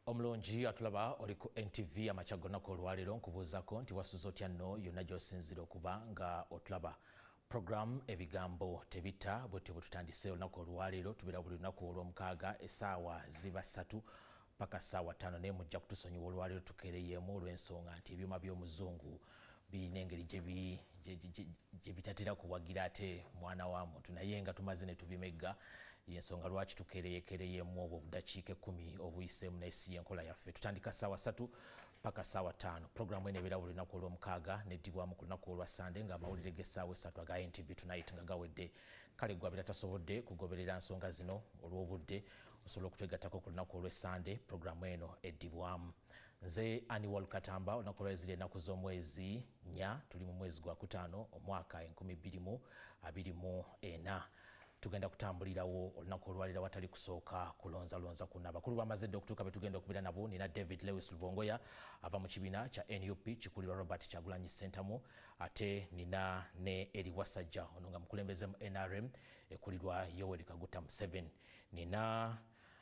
Omulonji atulaba oli ku NTV amachagona ko lwalero nkubuuzako nti wasuza otya nno yonna gy'osinzira okuba nga otulaba. Program ebigambo tebita bwetyo bwe tutandise olunaku olwalero tubeera buli lunaku olw'omukaaga essaawa ziba 3 paka ssaawa 5 naye mujja kutusonyiwa olwalero tukeereyemu olw'ensonga nti ebyuma by'omuzungu birina engeri gye bitatera kuwagira ate mwana wa muntu naye nga tumaze ne tubimegga y'ensonga lwaki tukeereyekereyemu obwo budakiika 10 obuyiseemu n'ensi y'enkola yaffe. Tutandika ssaawa 3 paka ssaawa 5. Programu eno ebeera buli lunaku olw'omukaaga neddibwamu ku lunaku olwa Sande ng'amawulire g'essaawa 3 aga NTV Tonight nga gawedde. Kale gwe abeera tasobodde kugoberera nsonga zino olw'obudde osobola okutwegattako ku lunaku olw'Essande programu eno eddibwamu. Nze Annual Katamba olunaku olwezira ennaku z'omwezi 4 tuli mu mwezi gwa 5 omwaka 2024. Tugenda kutambulirawo olunaku olwalira watali kusooka kulonzalonza kuna abakulu bamaze dde okutuuka be tugenda okubeera nabo. Nina David Lewis Lubongoya ava mu kibiina kya NUP kikulirwa Robert Kyagulanyi Ssentamu ate nina ne Eri Wasajja ono nga mukulembeze mu NRM ekulirwa Yoweri Kaguta Museveni. Nina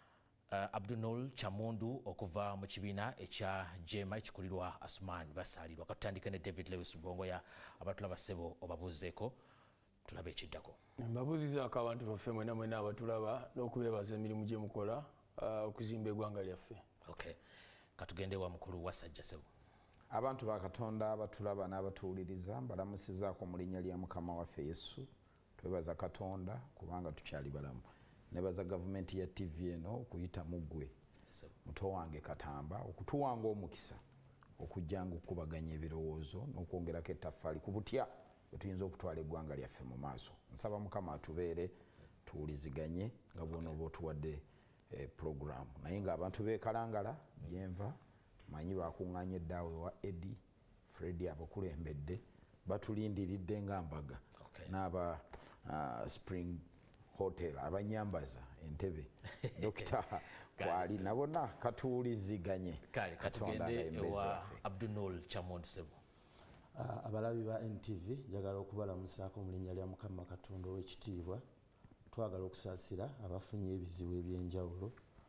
Abdunul Chamundu okuva mu kibiina ekya Jema ekikulirwa Asuman Basalirwa. Katutandike ne David Lewis Lubongoya abatulaba ssebo obabuuzeeko tulabe ekiddako. Mbabuuzizaako abantu baffe mwena abatulaba n'okubeebaza emirimu gye mukola okuzimba eggwanga lyaffe. Okay. Katugende wa mukulu Wasajja ssebo. Abantu ba Katonda abatulaba n'abatuwuliriza mbalamusizaako mu linnya lya Mukama waffe Yesu. Twebaza Katonda kubanga tukyali balamu. Nebaza gavumenti ya TV eno okuyita muggwe muto wange Katamba okutuwanga omukisa okujjanga okubaganya ebirowoozo n'okwongerako ettaffaali ku butya tuyinza okutwala eggwanga lyaffe mu maaso. Nsaba Mukama atubeere tuwuliziganye nga bw'ono oba otuwadde program naye ng'abantu beekalangala gyenva manyi bakuŋŋaanye eddaawe wa Eddie Freddy abakulembedde batulindiridde nga mbaga n'aba Spring Hotel abanyambaza entebe Dr. Kwali nabona katuwuliziganye. Kale katugende ewa Abdunul Chamundu ssebo. Abalabi ba NTV njagala okubalamusaako mu linnya lya Mukama Katonda ow'ekitiibwa. Twagala okusaasira abafunye ebizibu eby'enjawulo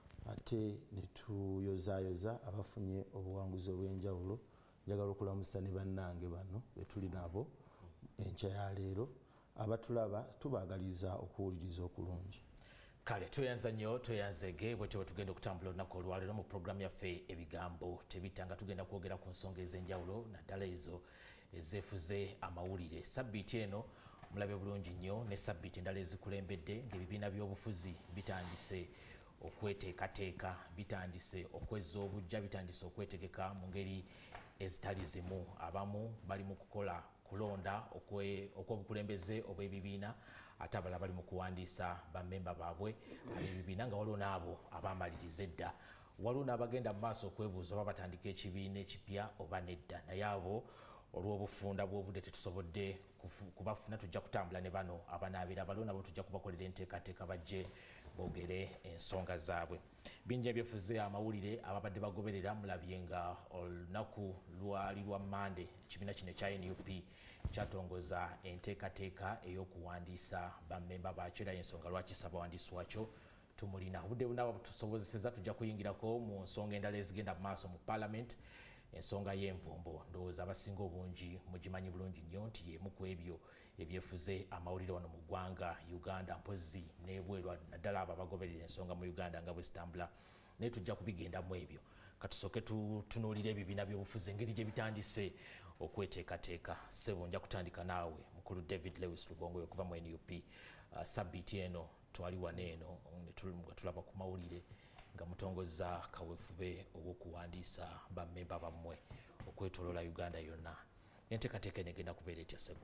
ate ne tuyozaayoza abafunye obuwanguzi obw'enjawulo. Njagala okulamusa ne bannange bano be tuli nabo enkya ya leero abatulaba tubaagaliza okuwuliriza okulungi. Kale tweyanza nnyo tweyanzege bwetyo bwe tugenda okutambula olunaku olwaleero mu programu yaffe ebigambo tebita tugenda kwogera ku nsonga ez'enjawulo naddala ezo ezeefuze amawulire. Sabbiiti eno mulabe bulungi nnyo ne sabbiiti endala ezikulembedde ng'ebibiina by'obufuzi bitandise okweteekateeka bitandise okwezza obujja bitandise okwetegeka mu ngeri ezitali zimu. Abamu bali mu kukola kulonda okw'obukulembeze obw'ebibiina ate abalala bali mu kuwandiisa bammemba baabwe ab'ebibiina nga waliwo n'abo abamaliriza edda. Waliwo n'abagenda mu maaso okwebuuza oba batandika ekibiina ekipya oba nedda naye abo olw'obufunda bw'obudde tetusobodde kubafuna. Tujja kutambula ne bano abanaabira baliwo nabo tujja kubakolera enteekateeka bajje boogere ensonga zaabwe. Bingi ebyefuze amawulire ababadde bagoberera mulabye nga olunaku lwali lwa Mande ekibiina kino ekya NUP kyatongoza enteekateeka ey'okuwandiisa bammemba baakyo era ensonga lwaki ssabawandiisi wakyo tumulina. Obudde bunaaba butusobozeseza tujja kuyingirako mu nsonga endala ezigenda mu maaso mu Parliament. Ensonga y'envumbo ndowooza abasinga obungi mugimanyi bulungi nnyo nti y'emu ku ebyo ebyefuze amawulire wano mu ggwanga Uganda mpozi n'ebwerwa naddala abo abagoberera ensonga mu Uganda nga bwe zitambula naye tujja kubigendamu ebyo. Katusooke tutunuulire ebibiina by'obufuzi engeri gye bitandise okweteekateeka. Ssebo nja kutandika naawe mukulu David Lewis Lubongoya okuva mu NUP. Sabbiiti eno twali wano eno nga tulaba ku mawulire nga mutongoza kaweefube obw'okuwandiisa bammemba bammwe okwetoloola Uganda yonna. Enteekateeka eno egenda kubeera etya ssebo?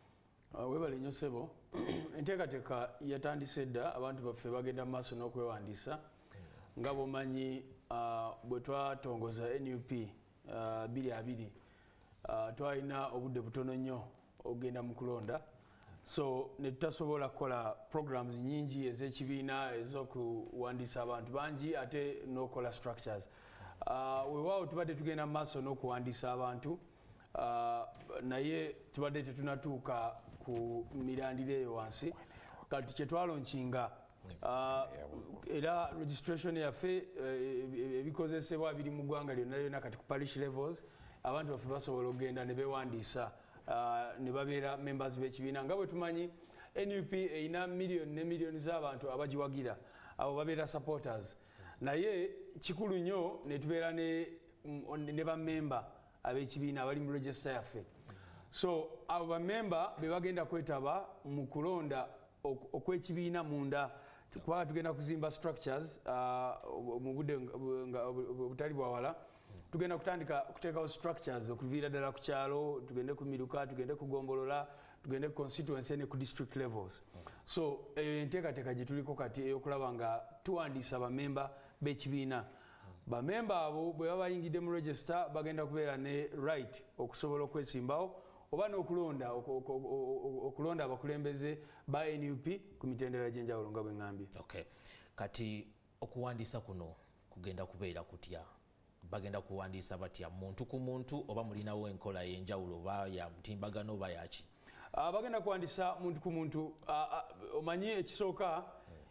Weebale nnyo ssebo. Enteekateeka yatandise dda abantu baffe bagenda mu maaso n'okwewandiisa nga bw'omanyi bwe twatongoza NUP 2020 twalina obudde butono nnyo okugenda mu kulonda so ne tutasobola kukola programs nyingi ez'ekibiina ez'okuwandiisa abantu bangi ate n'okola structures. Weewaawo tubadde tugenda mu maaso n'okuwandiisa abantu naye tubadde tetunatuuka ku mirandiro eyo wansi kati kye twalonkinga era registration yaffe ebikozesebwa biri mu ggwanga lyonna kati ku parish levels abantu baffe basobola okugenda ne bewandiisa ne babeera members b'ekibiina nga bwe tumanyi NUP erina miliyoni ne miliyoni z'abantu abagiwagira abo babeera supporters naye kikulu nnyo ne tubeera ne bammemba ab'ekibiina abali mu register yaffe so abo bammemba be bagenda kwetaba mu kulonda okw'ekibiina munda kubanga tugenda kuzimba structures mu budde butali bwawala tugenda kutandika kuteekawo structures okuviira ddala ku kyalo tugende ku miruka tugende ku gombolola tugende ku constituency ne ku district levels so eyo enteekateeka gye tuliko kati ey'okulaba nga tuwandiisa bammemba b'ekibiina bammemba abo bwe baba bayingidde mu register bagenda kubeera ne right okusobola okwesimbawo oba n'okulonda okulonda abakulembeze ba NUP ku mitendera gy'enjawulo nga bwe ŋŋambye. Okay. Kati okuwandiisa kuno kugenda kubeera kutya? Bagenda kuwandiisa batya muntu ku muntu oba mulinawo enkola y'enjawulo oba ya mutimbagano oba yaki? Bagenda kuwandiisa muntu ku muntu. Omanyi ekisooka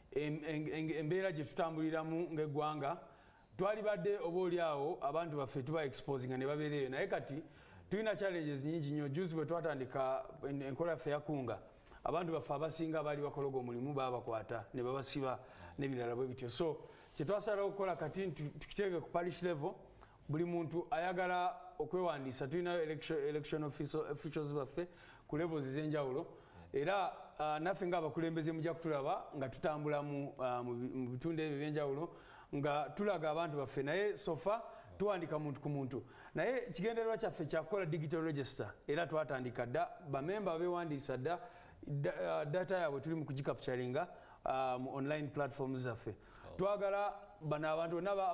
embeera gye tutambuliramu ng'eggwanga twali badde oba oliawo abantu baffe tuba exposinga ne babeereyo naye kati tulina challenges nyingi nnyo. Juzi bwe twatandika enkola yaffe yakunga abantu baffe abasinga baali bakologa omulimu babakwata ne babasiba n'ebirala bwe bityo so kyetwasalawo okukola kati tukiteeke ku parish level buli muntu ayagala okwewandiisa tulinayo election officials baffe ku levels ez'enjawulo era naffe ng'abakulembeze mujja kutulaba nga tutambula mu bitundu ebyo ebyenjawulo nga tulaga abantu baffe naye sofa tuwandika muntu ku muntu naye ekigendererwa kyaffe kyakukola digital register era twatandika dda bamemba abewandiisa dda data yaabwe tuli mu kugicapturinga mu online platforms zaffe twagala bano abantu bonna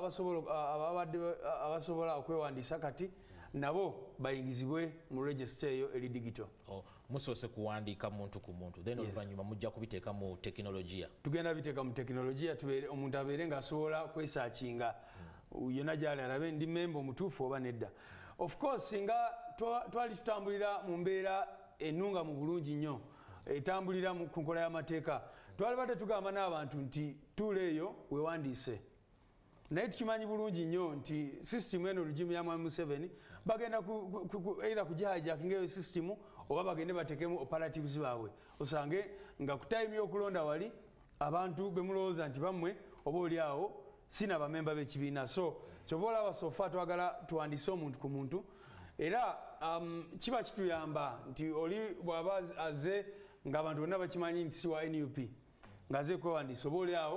abasobola okwewandiisa kati nabo bayingizibwe mu register eyo eri digital. Musoose kuwandiika muntu ku muntu then oluvannyuma mujja kubiteeka mu tekinologiya? Tugenda biteeka mu tekinologiya omuntu abeere ng'asobola kwesaakinga yonna gyali alabe ndi memba omutuufu oba nedda. Of course nga twali tutambulira mu mbeera ennunga mu bulungi nnyo etambulira ku nkola y'amateeka twali badde tugamba n'abantu nti tuula eyo weewandiise naye tukimanyi bulungi nnyo nti sisitimu eno olugimu ya mwami Museveni bagenda either kugihijakinga eyo sisitimu oba bagende batekemu operatives baabwe osange nga ku time y'okulonda wali abantu bemulowooza nti bammwe oba oliawo sina bamemba b'ekibiina so kyova olaba sofa twagala tuwandiise omuntu ku muntu era kiba kituyamba nti oli bw'aba aze ng'abantu bonna bakimanyi nti si wa NUP ng'aze kwewandiisa oba oliawo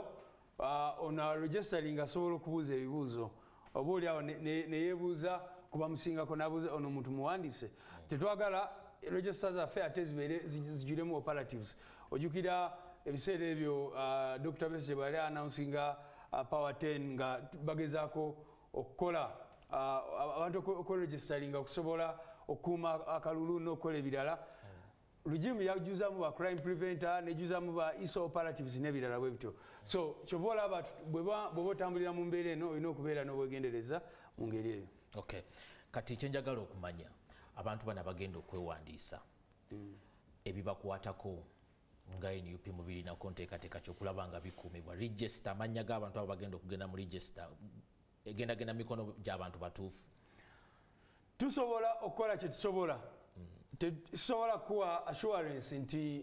ono registering asobola okubuuza ebibuuzo oba oliawo neyeebuuza kuba musingako n'abuuza ono muntu muwandiise tetwagala register zaffe ate zibeere zijjulemu operatives ojjukira ebiseera ebyo Dr. Besigye bwe yali announcing power 10 nga bagezaako okukola abantu okweregisteringa okusobola okukuuma akalulu n'okukola ebirala lugimu yajuzamu ba crime preventer nejuzamu ba ISO operatives n'ebirala bwe bityo so kyova olaba bw'oba otambulira mu mbeera eno olina okubeera n'obwegendereza mu ngeri eyo. Okay. Kati kyenjagala okumanya abantu bano bagenda okwewandiisa ebibakwatako nga NUP mu birinako nteekateeka kyokulaba nga bikuumibwa register amannya g'abantu abo bagenda okugenda mu register egendagenda mikono gy'abantu batuufu? Tusobola okukola kye tusobola tusobola kuwa assurance nti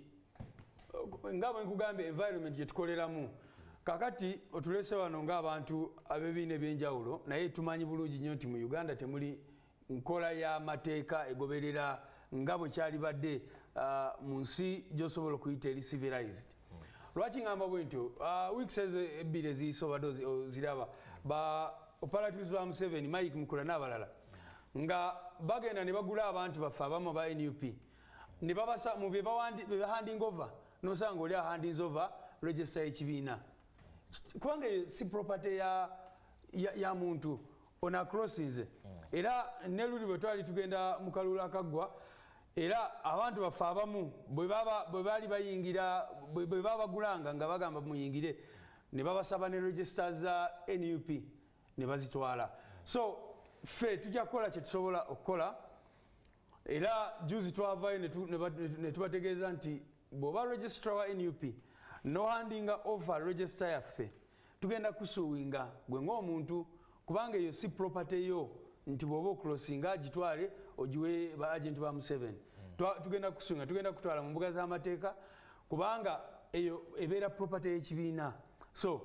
nga bwe nkugambye environment gye tukoleramu kakati otulese wano ng'abantu ab'ebibiina ebyenjawulo naye tumanyi bulungi nnyo nti mu Uganda temuli nkola y'amateeka egoberera nga bwe kyali badde mu nsi gy'osobola okuyita eri civilized. Lwaki ngamba bwe ntyo weeks ebbiri eziyise obadde oziraba ba operatives ba Museveni Mike Mukula n'abalala nga bagenda ne bagula abantu baffe abamu ba NUP ne babasa mu bye handing over nosanga oli handing over register y'ekibiina kubanga si property ya muntu ona crosses era ne luli bwe twali tugenda mu kalulu akaggwa era abantu baffe abamu bwe baali bayingira bwe babagulanga nga bagamba muyingire ne babasaba ne registers za NUP ne bazitwala so ffe tujja kukola kye tusobola okukola era juzi twavayo ne tubategeeza nti bw'oba registrar wa NUP no handing over register yaffe tugenda kusuwinga gwe ng'omuntu kubanga eyo si property yo nti bw'oba okulosinga agitwale ogiwe ba agent ba Museveni. Tugenda kusuwinga, tugenda kutwala mu mbuga z'amateeka kubanga eyo ebeera property y'ekibiina. So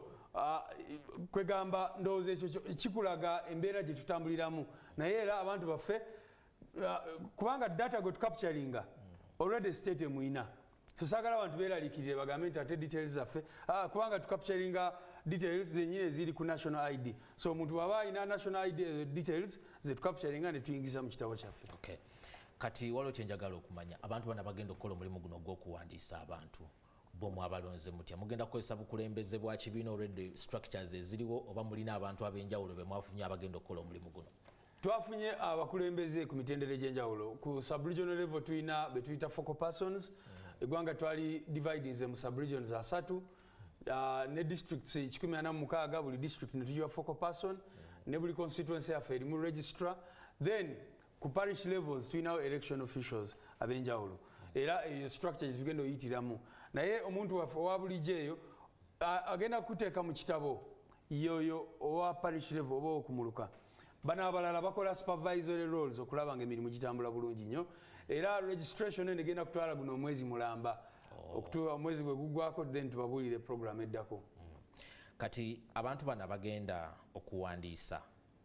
kwegamba ndowooza ekyo kikulaga embeera gye tutambuliramu naye era abantu baffe kubanga data gwe tucapturinga already state emuyina. So saagala abantu beeraliikirire bagambe nti ate details zaffe kubanga tucapturinga details zenyini eziri ku national ID. So omuntu bw'aba alina national ID details ze tucapturinga ne tuyingiza mu kitabo kyaffe. Okay. Kati waliwo kye njagala okumanya abantu bana bagenda okukola omulimu guno gw'okuwandiisa abantu bomu abalonze mutya mugenda kukozesa bukulembeze bwa kibiina already structures eziriwo oba mulina abantu ab'enjawulo be mwafunye abagenda okukola omulimu guno? Twafunye abakulembeze ku mitendera egy'enjawulo. Ku sub-regional level tulina be tuyita focal persons. Eggwanga twali dividinze mu sub-regions asatu ne districts 146 buli district ne tugiwa focal person ne buli constituency yaffe erimu registrar. Then ku parish levels tulinawo election officials ab'enjawulo era eyo structure tugenda oyitiramu naye omuntu waffe owa bulijjo eyo agenda kuteeka mu kitabo yoyo owa parish level oba okumuluka. Bano abalala bakola supervisory roles okulaba nga emirimu gitambula bulungi nnyo era registration eno egenda kutwala guno omwezi mulamba okutuuka omwezi gwe guggwako then tubabuulire program eddako. Kati abantu bano bagenda okuwandiisa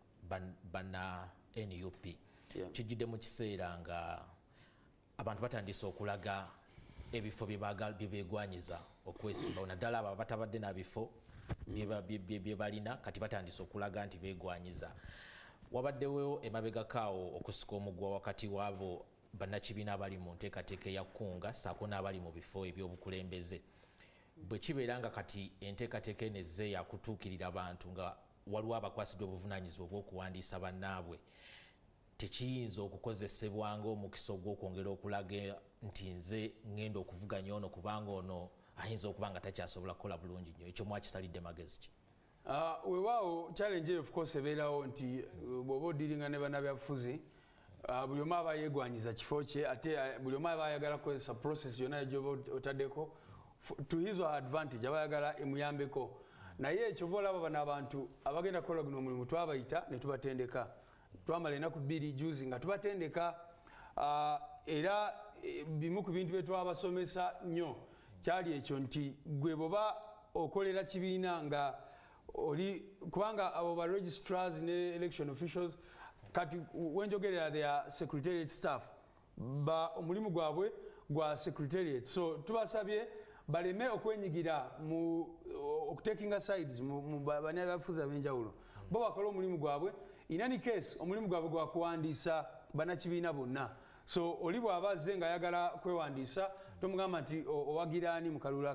bana NUP kijjidde mu kiseera nga abantu batandise okulaga ebifo bye beegwanyiza okwesimbawo naddala abo batabadde na bifo bye balina kati batandise okulaga nti beegwanyiza. Wabaddewo emabegakaawo okusika omugwa wakati waabo bannakibiina abali mu nteekateeka eya Kkunga ssaako n'abali mu bifo ebyobukulembeze. Bwe kibeera nga kati enteekateeka eno ezze yakutuukirira abantu nga waliwo abakwasiddwa obuvunaanyizibwa obw'okuwandiisa bannaabwe tekiyinza okukozesebwa ng'omukisa ogw'okwongera okulaga nti nze ngenda okuvuganya ono kubanga ono ayinza okuba nga takyasobola kukola bulungi nnyo. Ekyo mwakisalidde magezi ki? Weewaawo challenge of course ebeerawo nti bw'oba odiringa ne bannabyabufuzi buli omu aba yeegwanyiza kifo kye ate buli omu aba ayagala kukozesa process yonna gyoba otaddeko to his advantage aba ayagala emuyambeko. Naye ekyova olaba bano abantu abagenda kukola guno omulimu twabayita ne tubatendeka. Twamala ennaku 2 juzi nga tubatendeka era bimu ku bintu bye twabasomesa nnyo kyali ekyo nti gwe bw'oba okolera kibiina nga oli kubanga abo ba registrars ne election officials kati wenjogerera their secretariat staff omulimu gwabwe gwa secretariat. So tubasabye baleme okwenyigira mu okutakinga sides mu bannabyabufuzi ab'enjawulo bo bakola omulimu gwabwe. In any case omulimu gwabwe gwa kuwandiisa bannakibiina bonna. So oli bw'aba azze nga ayagala kwewandiisa tomugamba nti owagira ani mu kalulu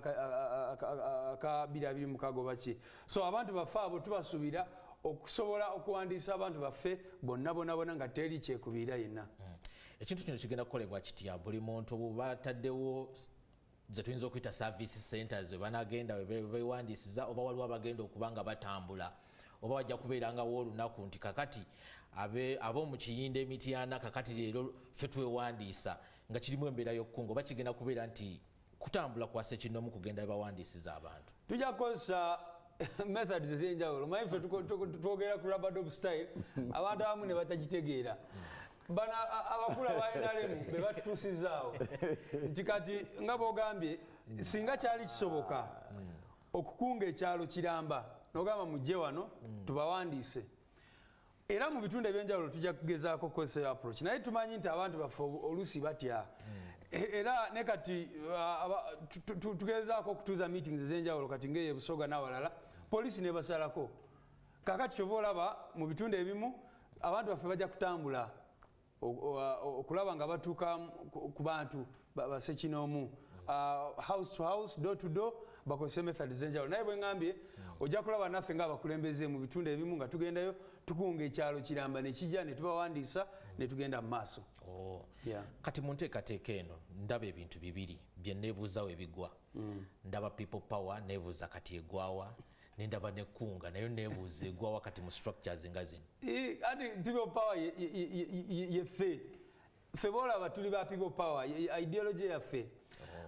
aka 2026 oba ki. So abantu baffe abo tubasuubira okusobola okuwandiisa abantu baffe bonna nga teri kyekubiira yenna. Ekintu kino kigenda kukolebwa kitya? Buli muntu bataddewo ze tuyinza okuyita service centers we banagenda bewandiisiza oba waliwo abagenda okuba nga batambula oba wajja kubeerangawo olunaku nti kakati ab'omu Kiyinda Emityana kakati leero ffe twewandiisa nga kirimu embeera y'okkunga oba kigenda kubeera nti kutambula kwase kinoomu kugenda bawandiisiza abantu? Tujja kukozesa methods ez'enjawulo. Manyi ffe twogera ku rubber style abantu abamu ne batagitegeera. Bano abakulu aba NRM be batutuusizaawo nti kati nga bw'ogambye singa kyali kisoboka okukunga ekyalo Kiramba n'ogamba mujje wano tubawandiise era mu bitundu eby'enjawulo tujja kugezaako okukozesa approach naye tumanyi nti abantu baffe oluusi batya era ne kati tugezaako okutuuza meetings ez'enjawulo kati ng'eyo Busoga n'awalala poliisi ne basalako kakati kyova olaba mu bitundu ebimu abantu baffe bajja kutambula okulaba nga batuuka ku bantu basekinoomu house to house door to door bakozese method ez'enjawulo. Naye bwe ngambye ojja kulaba naffe ng'abakulembeze mu bitundu ebimu nga tugendayo tukunga ekyalo Kiramba ne kijja ne tubawandiisa ne tugenda mu maaso. Kati mu nteekateeka eno ndaba ebintu bibiri bye neebuuzawo ebigwa. Ndaba people power neebuuza kati egwawa nendaba nekkunga nayo neebuuza egwawa kati mu structures nga zino. Ati people power ye ffe boolaba tuli ba people power ideology yaffe.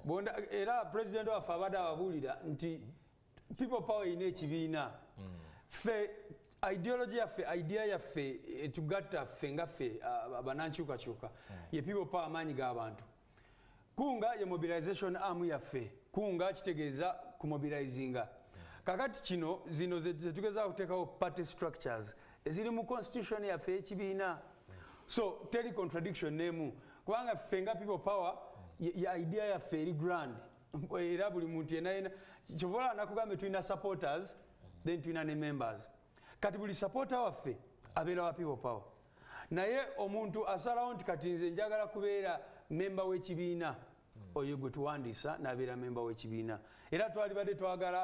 bonda era president waffe abadde ababuulira nti people power ine ekibiina ffe ideology yaffe idea yaffe tugatta ffe nga ffe abanankyukakyuka ye people power amaanyi g'abantu kunga ye mobilization arm yaffe kunga kitegeeza kumobilizinga kakati kino zino zetugeza okuteekawo party structures eziri mu constitution yaffe ekibiina so teri contradiction nemu kubanga ffe nga people power ya idea yaffe eri grand era buli muntu yenayena kyovola nakugambe tulina supporters then tulina ne members kati buli supporter waffe abeera wa people power naye omuntu asalawo nti kati nze njagala kubeera memba w'ekibiina oyo gwe tuwandiisa n'abeera memba w'ekibiina era twalibadde twagala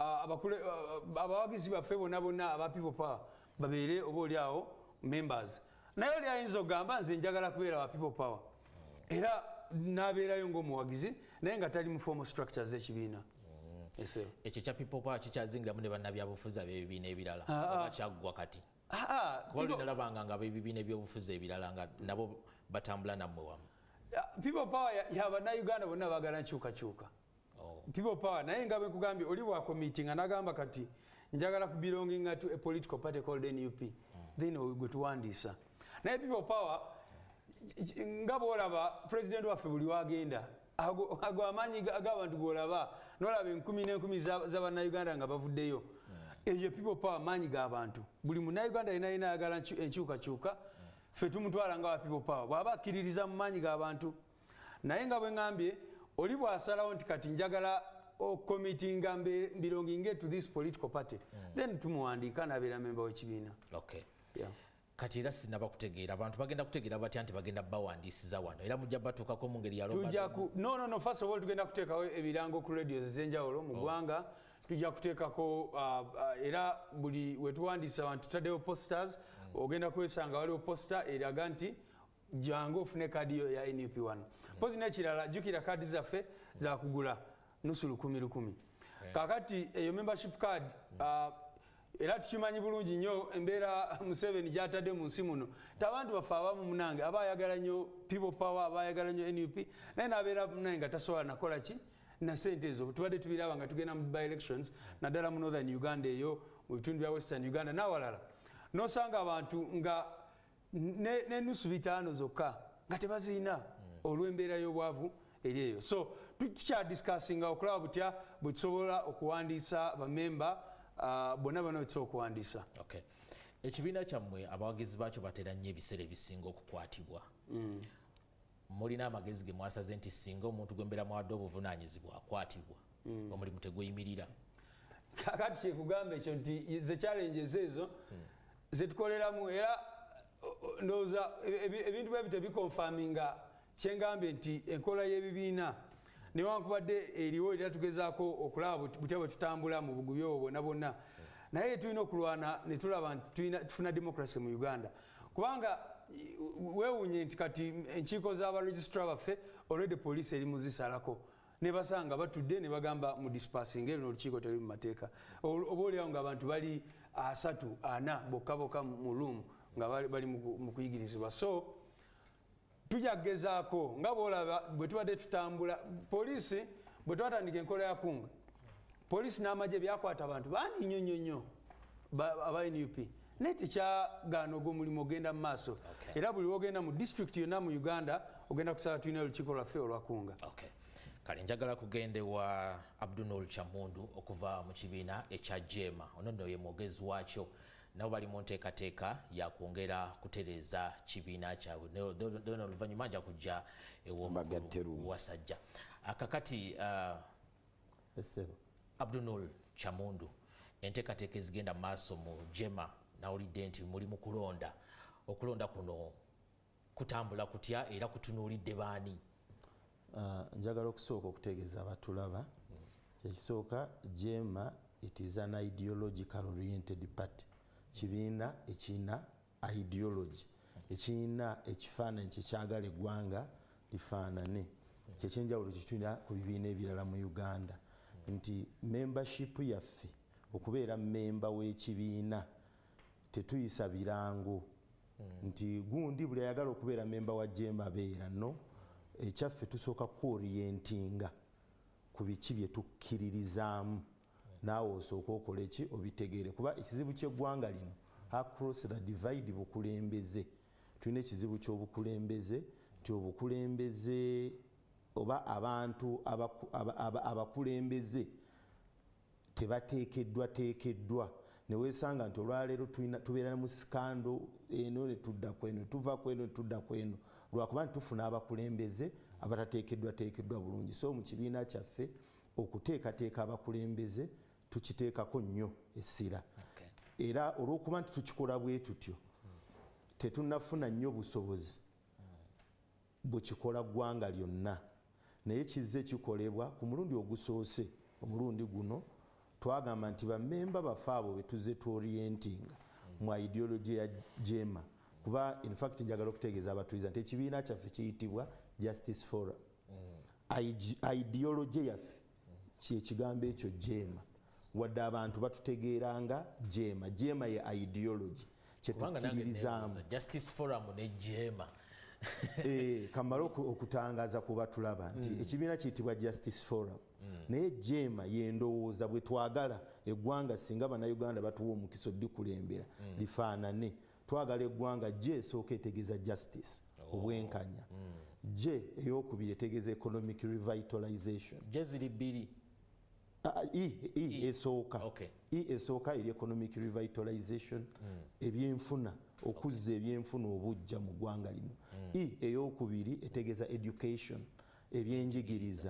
abawagizi baffe bonna aba people power babeere oba oliawo members naye oli ayinza okugamba nze njagala kubeera wa people power era n'abeerayo ng'omuwagizi naye nga tali mu formal structures z'ekibiina ekyo kya people power kikyazingiramu ne bannabyabufuzi ab'ebibiina ebirala bakyaggwa kati kuba linalabanga nga ab'ebibiina ebyobufuzi ebirala nga nabo batambula nammwe wamu people power y'abannayuganda bonna baagala nkyukakyuka people power naye nga bwe nkugambye oli bwakomiti nga nagamba kati njagala kubelonginga to a political party called NUP then gwe tuwandiisa naye people power nga bwolaba president waffe buli wagenda ago amaanyi g'abantu golaba nolaba enkumi n'enkumi z'abannayuganda nga bavuddeyo eyo people power amaanyi g'abantu buli munnayuganda yenayina ayagala enkyukakyuka ffe tumutwala nga wa people power bw'aba akkiririza mu maanyi g'abantu naye nga bwe ŋŋambye oli bw'asalawo nti kati njagala committinga mbelonginge to this political party then tumuwandiika n'abeera memba w'ekibiina kati era sinaba kutegeera abantu bagenda kutegeera batya nti bagenda bawandiisiza wano era mujja batuukako mu ngeri no first of all tugenda kuteekawo ebirango ku radios ez'enjawulo mu ggwanga tujja kuteekako era buli wetuwandiisa abantu tutaddewo posters ogenda kwesanga waliwo poster eraga nti jangu ofune kadi ya NUP1 pozi nekirala jukira kadi zaffe zakugula nusu 10,000 kakati eyo membership card era tukimanyi bulungi nnyo embeera Museveni gyatadde mu nsi muno tabantu baffe abamu munange abayagala nnyo people power abayagala nnyo NUP naye nabeera munange nga tasobola nakola ki na sente ezo tubadde tubiraba nga tugenda mu by elections naddala mu northern Uganda eyo mu bitundu bya western Uganda n'awalala nosanga abantu nga n'ennusu 5 zokka nga tebaziina olw'embeera y'obwavu eri eyo so tukyadiscussinga okulaba butya bwe tusobola okuwandiisa bamemba bonna betusobola okuwandiisa ekibiina kyammwe abawagizi baakyo batera nnyo ebiseera ebisinga okukwatibwa mulina amagezi ge mwasaze nti singa omuntu gwembeera mwadde obuvunaanyizibwa akwatibwa omulimu tegweyimirira kakati kyekugamba ekyo nti ze challenges ezo zetukoleramu era ndowooza ebintu bwe bitebikonfaminga kyengambye nti enkola y'ebibiina newankubadde eriwo era tugezaako okulaba butya bwe tutambula mu bugubi obwo bwonna bwonna naye tulina okulwana ne tulaba nti tufuna democracy mu Uganda kubanga weewunye nti kati enkiiko z'abaregistrar baffe already poliisi eri muzisalako ne basanga batudde ne bagamba mu dispersing ero n'olukiiko teri mu mateeka oba oliawo ng'abantu bali 3 4 bokka mu room nga bali mu kuyigirizibwa so tujja kugezaako nga bwolaba bwe tubadde tutambula poliisi bwe twatandika enkola ya kunga poliisi n'amagye byakwata abantu bangi nnyo aba NUP naye tekyagaana ogw'omulimu ogenda mu maaso era buli wogenda mu district yonna mu Uganda ogenda kusaba tulina olukiiko lwaffe olwakunga kale njagala kugende wa Abdunol Kyamundu okuva mu kibiina ekya Jema ono nno ye mwogezi waakyo nabo bali mu nteekateeka ya kwongera kutereeza kibiina kyabwe oluvannyuma ajja kujja ew'omukulu wasajja akakati Abdunol Kyamundu enteekateeka ezigenda mu maaso mu Jema nawulidde nti muli mu kulonda okulonda kuno kutambula kutya era kutunuulidde baani njagala okusooka okutegeeza abatulaba kyekisooka Jema it is an ideological oriented party kibiina ekina ideology ekina ekifaananyi kyekyagala eggwanga lifaanane kyekyenjawulo kyetulina ku bibiina ebirala mu Uganda nti membership yaffe okubeera memba w'ekibiina tetuyisa birango nti gundi buli ayagala okubeera memba wa Jema abeera no ekyaffe tusooka kuorientinga ku biki bye tukkiririzaamu naawe osooka okola eki obitegeere kuba ekizibu ky'eggwanga lino across the divide bukulembeze tulina ekizibu ky'obukulembeze nti obukulembeze oba abantu abakulembeze tebateekeddwa neweesanga nti olwaleero tubeera mu sikando eno netudda kweno tuva kweno netudda kweno lwakuba nti tufuna abakulembeze abatateekeddwa bulungi so mu kibiina kyaffe okuteekateeka abakulembeze tukiteekako nnyo essira era olw'okuba nti tukikola bwe tutyo tetunnafuna nnyo busobozi bwekikola ggwanga lyonna naye kizze kikolebwa ku mulundi ogusoose omulundi guno twagamba nti bammemba baffe abo betuze tuorientinga mu ideology ya jema kuba in fact njagala okutegeeza abatuliza nti ekibiina kyaffe kiyitibwa Justice Forum ideology yaffe kyekigambo ekyo jema wadde abantu batutegeeranga jema ye ideology kyetukkirizaamu Justice Forum ne jema kamala okutangaza ku batulaba nti ekibiina kiyitibwa Justice Forum naye jema yendowooza bwe twagala eggwanga singa bannayuganda batuwa omukisa oddikulembera lifaanane twagala eggwanga esooka etegeeza justice obwenkanya eyokubiri etegeeza economic revitalization ziri bbiri esooka eri economic revitalization ebyenfuna okuzza ebyenfuna obujja mu ggwanga lino eyokubiri etegeeza education ebyenjigiriza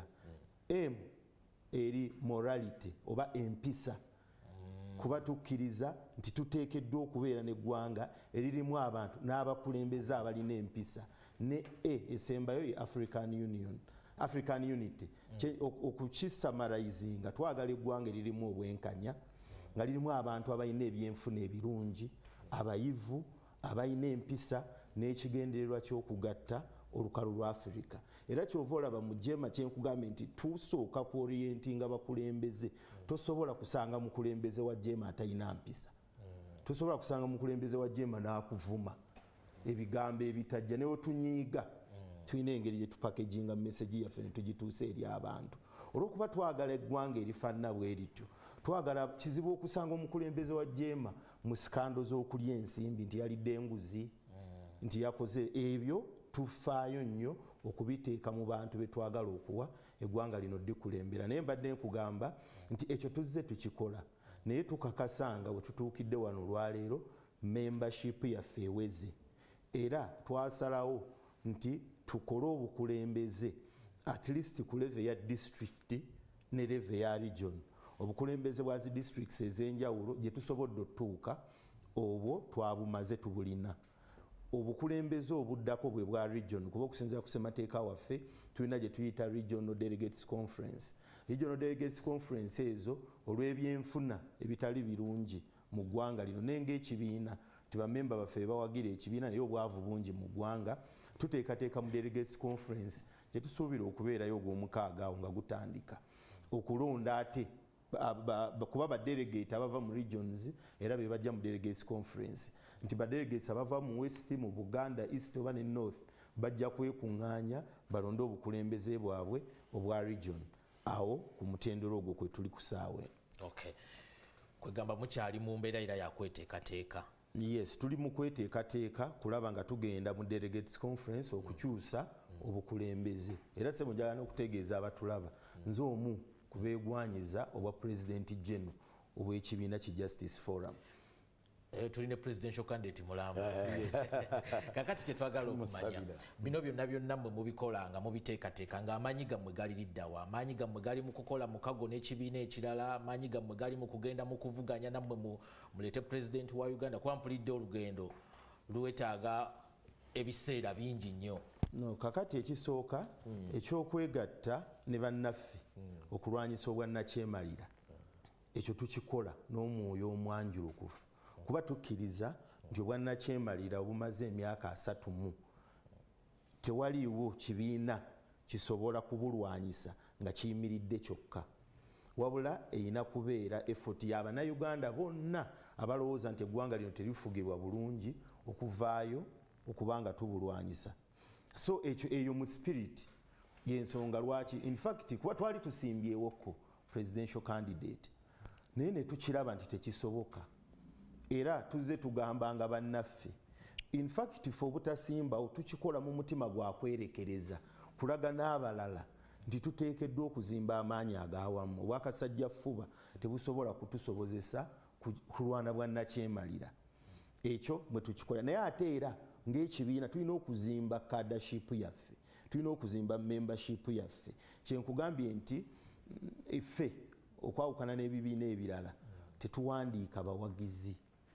eri morality oba empisa kuba tukkiriza nti tuteekeddwa okubeera n'eggwanga eririmu abantu n'abakulembeze abalina empisa ne esembayo ye African Unity okukisamarayizinga twagala eggwanga eririmu obwenkanya nga lirimu abantu abalina ebyenfuna ebirungi abayivu abalina empisa n'ekigendererwa ky'okugatta olukalu lwa Africa era kyova olaba mu jema kyenkugambye nti tusooka kuorientinga abakulembeze tosobola kusanga mukulembeze wa jema atalina mpisa tosobola kusanga mukulembeze wa jema n'akuvuma ebigambo ebitajja newe tunyiiga tulina engeri gyetupakeginga mu meseji yaffe ne tugituusa eri abantu olw'okuba twagala eggwanga erifaanana bwe rityo twagala kizibu okusanga omukulembeze wa jema mu sikando z'okulya ensimbi nti yalidde enguzi nti yakoze ebyo tufaayo nnyo okubiteeka mu bantu betwagala okuwa eggwanga lino ddikulembera naye mbadde nkugamba nti ekyo tuzze tukikola naye tukakasanga bwe tutuukidde wano olwaleero membership yaffe eweze era twasalawo nti tukole obukulembeze at least ku level ya district ne level ya region obukulembeze bwa zi districts ez'enjawulo gye tusobodde otuuka obwo twabumaze tubulina obukulembeze obuddako bwe bwa region kuba okusinziira ku ssemateeka waffe tulina gye tuyita regional delegates conference ezo olw'ebyenfuna ebitali birungi mu ggwanga lino nengaekibiina tibamemba baffe bawagira ekibiina naye obwavu bungi mu ggwanga tuteekateeka mu delegates conference gye tusuubira okubeerayo ogw'omukaaga awo nga gutandika okulonda ate kuba badelegate abava mu regions era be bajja mu delegates conference nti badelegates abava mu west mu Buganda east oba ne north bajja kwekuŋŋaanya balonde obukulembeze bwabwe obwa region awo ku mutendero ogwo kwe tuli kusaawe kwegamba mukyali mu mbeera era yakweteekateeka yes tuli mu kweteekateeka kulaba nga tugenda mu delegates conference okukyusa obukulembeze era se mujagala n'okutegeeza abatulaba nze omu kubeegwanyiza obwa president general obw'ekibiina ki Justice Forum tulina presidential candidate mulamba kakati kyetwagala okumanya bino byonna mmwe mubikola nga mubiteekateeka nga amaanyi gammwe gali liddawa amaanyi gammwe gali mu kukola mukago n'ekibiina ekirala amaanyi gammwe gali mu kugenda mu kuvuganya nammwe mulete president wa Uganda kuba mpulidde olugendo luwetaaga ebiseera bingi nnyo no kakati ekisooka ekyokwegatta ne bannaffe okulwanyisa obwannakyemalira ekyo tukikola n'omwoyo omwanjulukufu kuba tukkiriza nti obwannakyemalira obumaze emyaka 3 tewaliiwo kibiina kisobola kubulwanyisa nga kiyimiridde kyokka wabula erina kubeera effort y'abannayuganda bonna abalowooza nti eggwanga lino terifugibwa bulungi okuvaayo okubanga tubulwanyisa so eyo mu spirit yensonga lwaki in fact kuba twali tusimbyewoko presidential candidate naye ne tukiraba nti tekisoboka era tuzze tugambanga bannaffe in fact fe obutasimbawo tukikola mu mutima gwa kwerekereza kulaga n'abalala nti tuteekeddwa okuzimba amaanyi agawamu obwakasajja ffuba tebusobola kutusobozesa kulwana bwannakyemalira ekyo bwe tukikola naye ate era ng'ekibiina tulina okuzimba cadreship yaffe tulina okuzimba membership yaffe kyenkugambye nti effe okwawukana n'ebibiina ebirala tetuwandiika bawagizi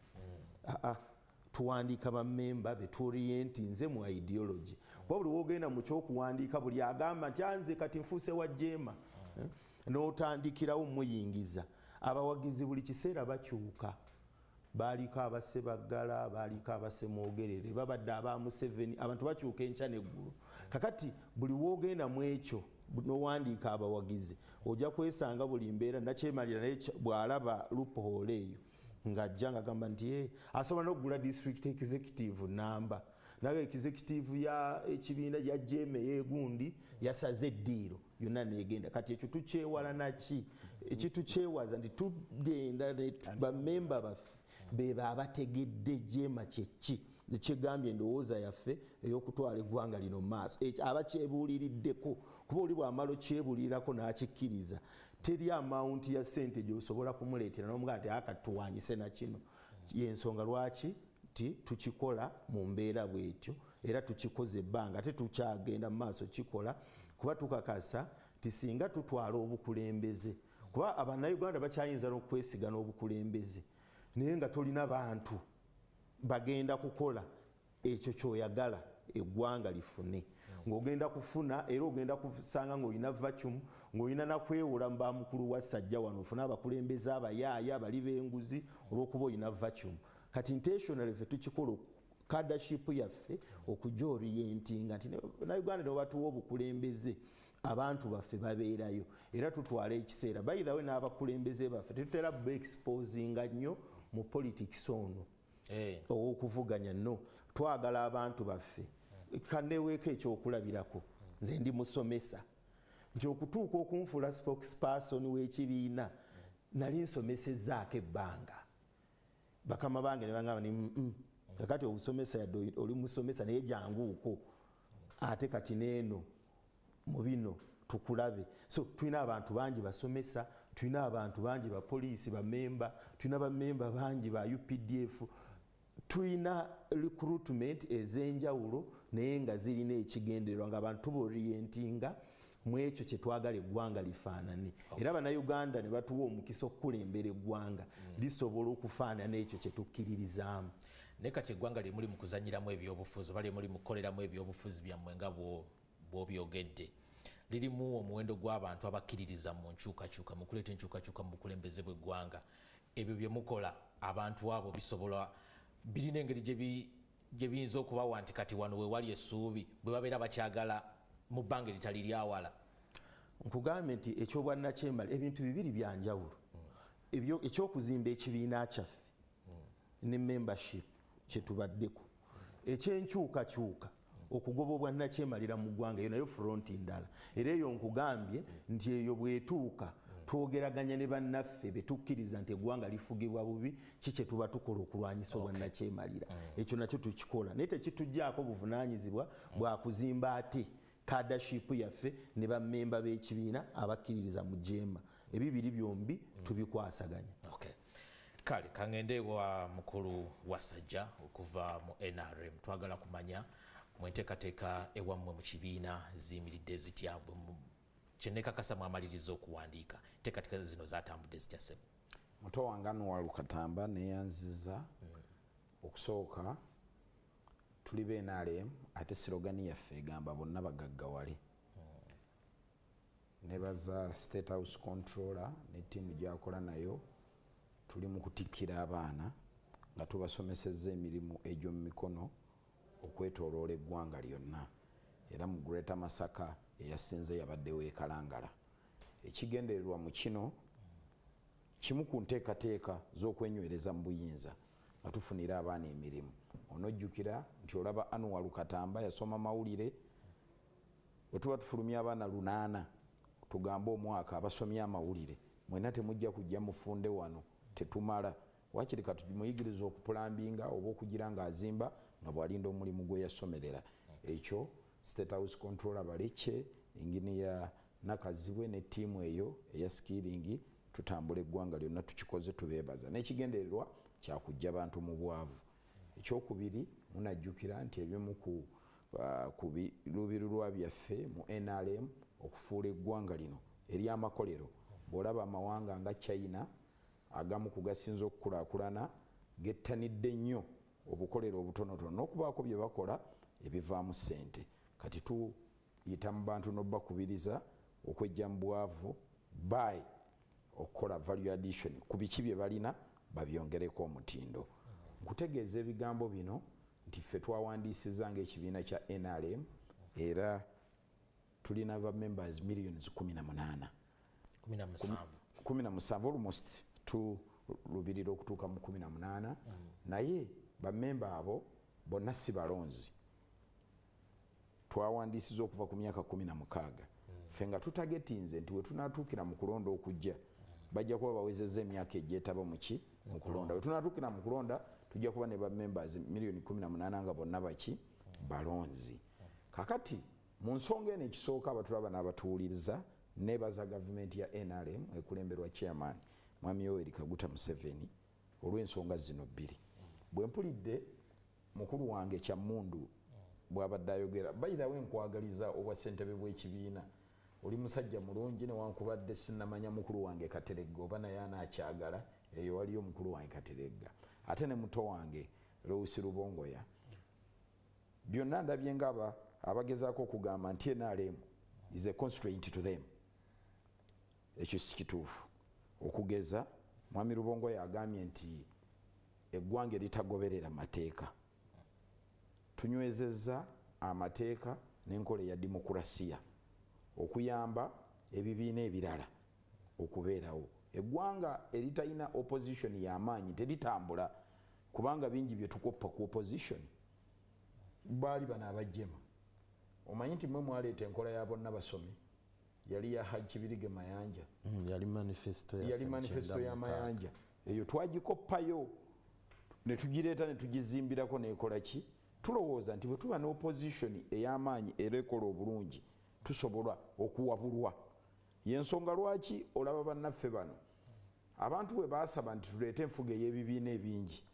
tuwandiika bammemba betuorientinze mu ideology kuba buli wogenda mu kyokuwandiika buli agamba nti anze kati nfuuse wa jeema n'otandikirawo muyingiza abawagizi buli kiseera bakyuka baaliko abasebaggala baaliko abasemwogerere babadde aba Museveni abantu bakyuka enkya neggulu kakati buli wogenda mu ekyo nowandiika abawagizi ojja kwesanga buli mbeera nakyemalira naye bw'alaba loophole eyo ng'ajja ng'agamba nti asobola n'okugula district executive namba naye executive ya ekibiina ya jeema y'egundi yasaze eddiiro yonna neegenda kati ekyo tukyewala naki ekitukyewaza nti tugenda bammemba baffe beba abategedde jeema kyeki kyegambye endowooza yaffe ey'okutwala eggwanga lino mu maaso abakyebuuliriddeko kuba oli bw'amala okyebuulirako n'akikkiriza teri amawunti ya ssente gy'osobola kumuleetera n'omugaa nti akatuwanyise na kino yensonga lwaki ti tukikola mu mbeera bwetyo era tukikoze ebbanga ate tukyagenda mu maaso kikola kuba tukakasa ti singa tutwala obukulembeze kuba abannayuganda bakyayinza n'okwesiga n'obukulembeze naye nga tolina bantu bagenda kukola ekyo kyoyagala eggwanga lifune ng'ogenda kufuna era ogenda kusanga ng'olina vacuum ng'olina nakwewula mu bamukulu wa ssajja wano ofune abakulembeze abayaaya abali b'enguzi olw'okuba olina vacuum kati intentionally ffe tukikola cadreship yaffe okujja orientinga nti Uganda ne batuwa obukulembeze abantu baffe babeerayo era tutwala ekiseera by the way n'abakulembeze baffe tetutera exposinga nnyo mu politics ono okuvuganya no twagala abantu baffe kanneweeko ekyokulabirako nze ndi musomesa nti okutuuka okunfuula spokesperson w'ekibiina nali nsomesezzaako ebbanga bakama bange ne bangamba ni kakati obusomesa yadde oli musomesa naye janguuko ate kati neeno mu bino tukulabe so tulina abantu bangi basomesa tulina abantu bangi bapoliisi bamemba tulina bamemba bangi ba UPDF tulina recruitment ez'enjawulo naye nga zirina ekigendererwa nga abantu tubaorientinga mu ekyo kye twagala eggwanga lifaanane era Abannayuganda ne batuwa omukisa okukulembera eggwanga lisobola okufaanana ekyo kye tukkiririzaamu naye kati eggwanga lye muli mu kuzanyiramu ebyobufuzi oba lye muli mu kukoleramu ebyobufuzi byammwe nga bw'obyogedde lirimu omuwendo gw'abantu abakkiririza mu nkyukakyuka mu kuleeta enkyukakyuka mu bukulembeze bw'eggwanga ebyo bye mukola abantu abo bisobola birina engeri gye biyinza okubawa nti kati wano we wali essuubi bwe babeera bakyagala mu bbanga eritali lyawala nkugambye nti ekyobwannakyemala ebintu bibiri byanjawulo ekyokuzimba ekibiina kyaffe ne membership kyetubaddeko ekyenkyukakyuka okugoba obwannakyemalira mu ggwanga eyo nayo fronti ndala era eyo nkugambye nti eyo bwetuuka twogeraganya ne bannaffe betukkiriza nti eggwanga lifugibwa bubi kikye tuba tukola okulwanyisa obwannakyemalira ekyo nakyo tukikola naye tekituggyako buvunaanyizibwa bwa kuzimba ate cadreship yaffe ne bammemba b'ekibiina abakkiririza mu jeema ebibiri byombi tubikwasaganya kale kangende wa mukulu wa ssajja okuva mu NRM twagala kumanya mwenteekateeka ewammwe mu kibiina ziyimiridde zitya kyenekakasa mwamaliriza okuwandiika enteekateeka zino zatambudde zitya ssebo muto wange Anwar Katamba neyanziza okusooka tuli be NRM ate sirogani yaffe egamba bonna bagaggawale nebaza State House Controller ne ttiimu gyakola nayo tuli mu kutikkira abaana nga tubasomesezza emirimu egy'omu mikono okwetooloola eggwanga lyonna era mu Greater Masaka eyasinze yabaddewo ekalangala ekigendererwa mu kino kimu ku nteekateeka z'okwenywereza mu buyinza nga tufunira abaana emirimu onojjukira nti olaba Anwar Katamba yasoma mawulire wetuba tufulumya abaana 8 tugambe omwaka abasomya amawulire mwena temujja kujja mufunde wano tetumala wakiri katujimuyigiriza okupulambinga oba okugira nga azimba nga bwalinda omulimu gwe yasomerera ekyo State House Controller baleke engineer Nakazibwe ne tiimu eyo eya skilling tutambula eggwanga lyonna tukikoze tubeebaza n'ekigendererwa kyakujja abantu mu bwavu. Ekyokubiri munajjukira nti ebimu ku birubirulwa byaffe mu NRM okufuula eggwanga lino ery'amakolero bw'olaba amawanga nga China agamu kugasinza okukulaakulana gettanidde nnyo obukolero obutonotono n'okubaako bye bakola ebivaamu ssente. Kati tuyita mu bantu n'obbakubiriza okwejja mu bwavu by okukola value addition ku biki bye balina babyongereko omutindo. Nkutegeeza ebigambo bino nti ffe twawandiisiza ng'ekibiina kya NRM era tulina ba members millions 18 almost tulubirira okutuuka mu 18 naye bamemba abo bonna si balonzi twawandiisiza okuva ku myaka 16 ffe nga tutagetinze nti we tunatuukira mu kulonda okujja bajja kuba bawezezza emyaka egyetaba muki mu kulonda we tunatuukira mu kulonda tujja kuba ne bamembers million 18 nga bonna baki balonzi. Kakati mu nsonga eno ekisooka abatulaba n'abatuwuliriza nebaza gavumenti ya NRM ekulemberwa chairman Mwami Yoweri Kaguta Museveni olw'ensonga zino bbiri. Bwe mpulidde mukulu wange Kyamundu bw'abadde ayogera by the way nkwagaliza obwa ssentebe bw'ekibiina oli musajja mulungi newankubadde sinnamanya mukulu wange Kateregga oba naye anaakyagala eyo waliyo mukulu wange Kateregga ate ne muto wange Lowusi Rubongoya byonna ndabye nga abagezaako okugamba nti NRM is a constraint to them. Ekyo si kituufu. Okugeza Mwami Rubongoya agambye nti eggwanga eritagoberera mateeka tunywezezza amateeka n'enkola ya demokrasiya okuyamba ebibiina ebirala okubeerawo. Eggwanga eritalina opposition y'amaanyi teritambula kubanga bingi bye tukoppa ku opposition baali bano abajjema. Omanyi nti mwe mwaleeta enkola ya bonna basomi yali ya Haji Kibirige Mayanja yali manifesto ya Mayanja eyo twagikoppayo ne tugireeta ne tugizimbirako n'ekola ki tulowooza nti bwe tuba n'opposition ey'amaanyi era ekola obulungi tusobola okuwabulwa. Y'ensonga lwaki olaba bannaffe bano abantu bwe baasaba nti tuleete enfuga ey'ebibiina ebingi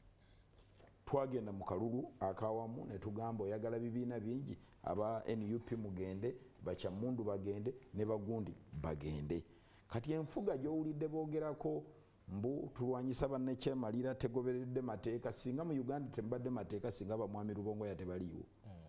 twagenda mu kalulu akawamu ne tugamba oyagala bibiina bingi aba NUP mugende Bakyamundu bagende ne Bagundi bagende. Kati enfuga gy'owulidde boogerako mbu tulwanyisa bannekyemalira tegoberedde mateeka singa mu Uganda tembadde mateeka singa bamwami Rubongoya tebaliiwo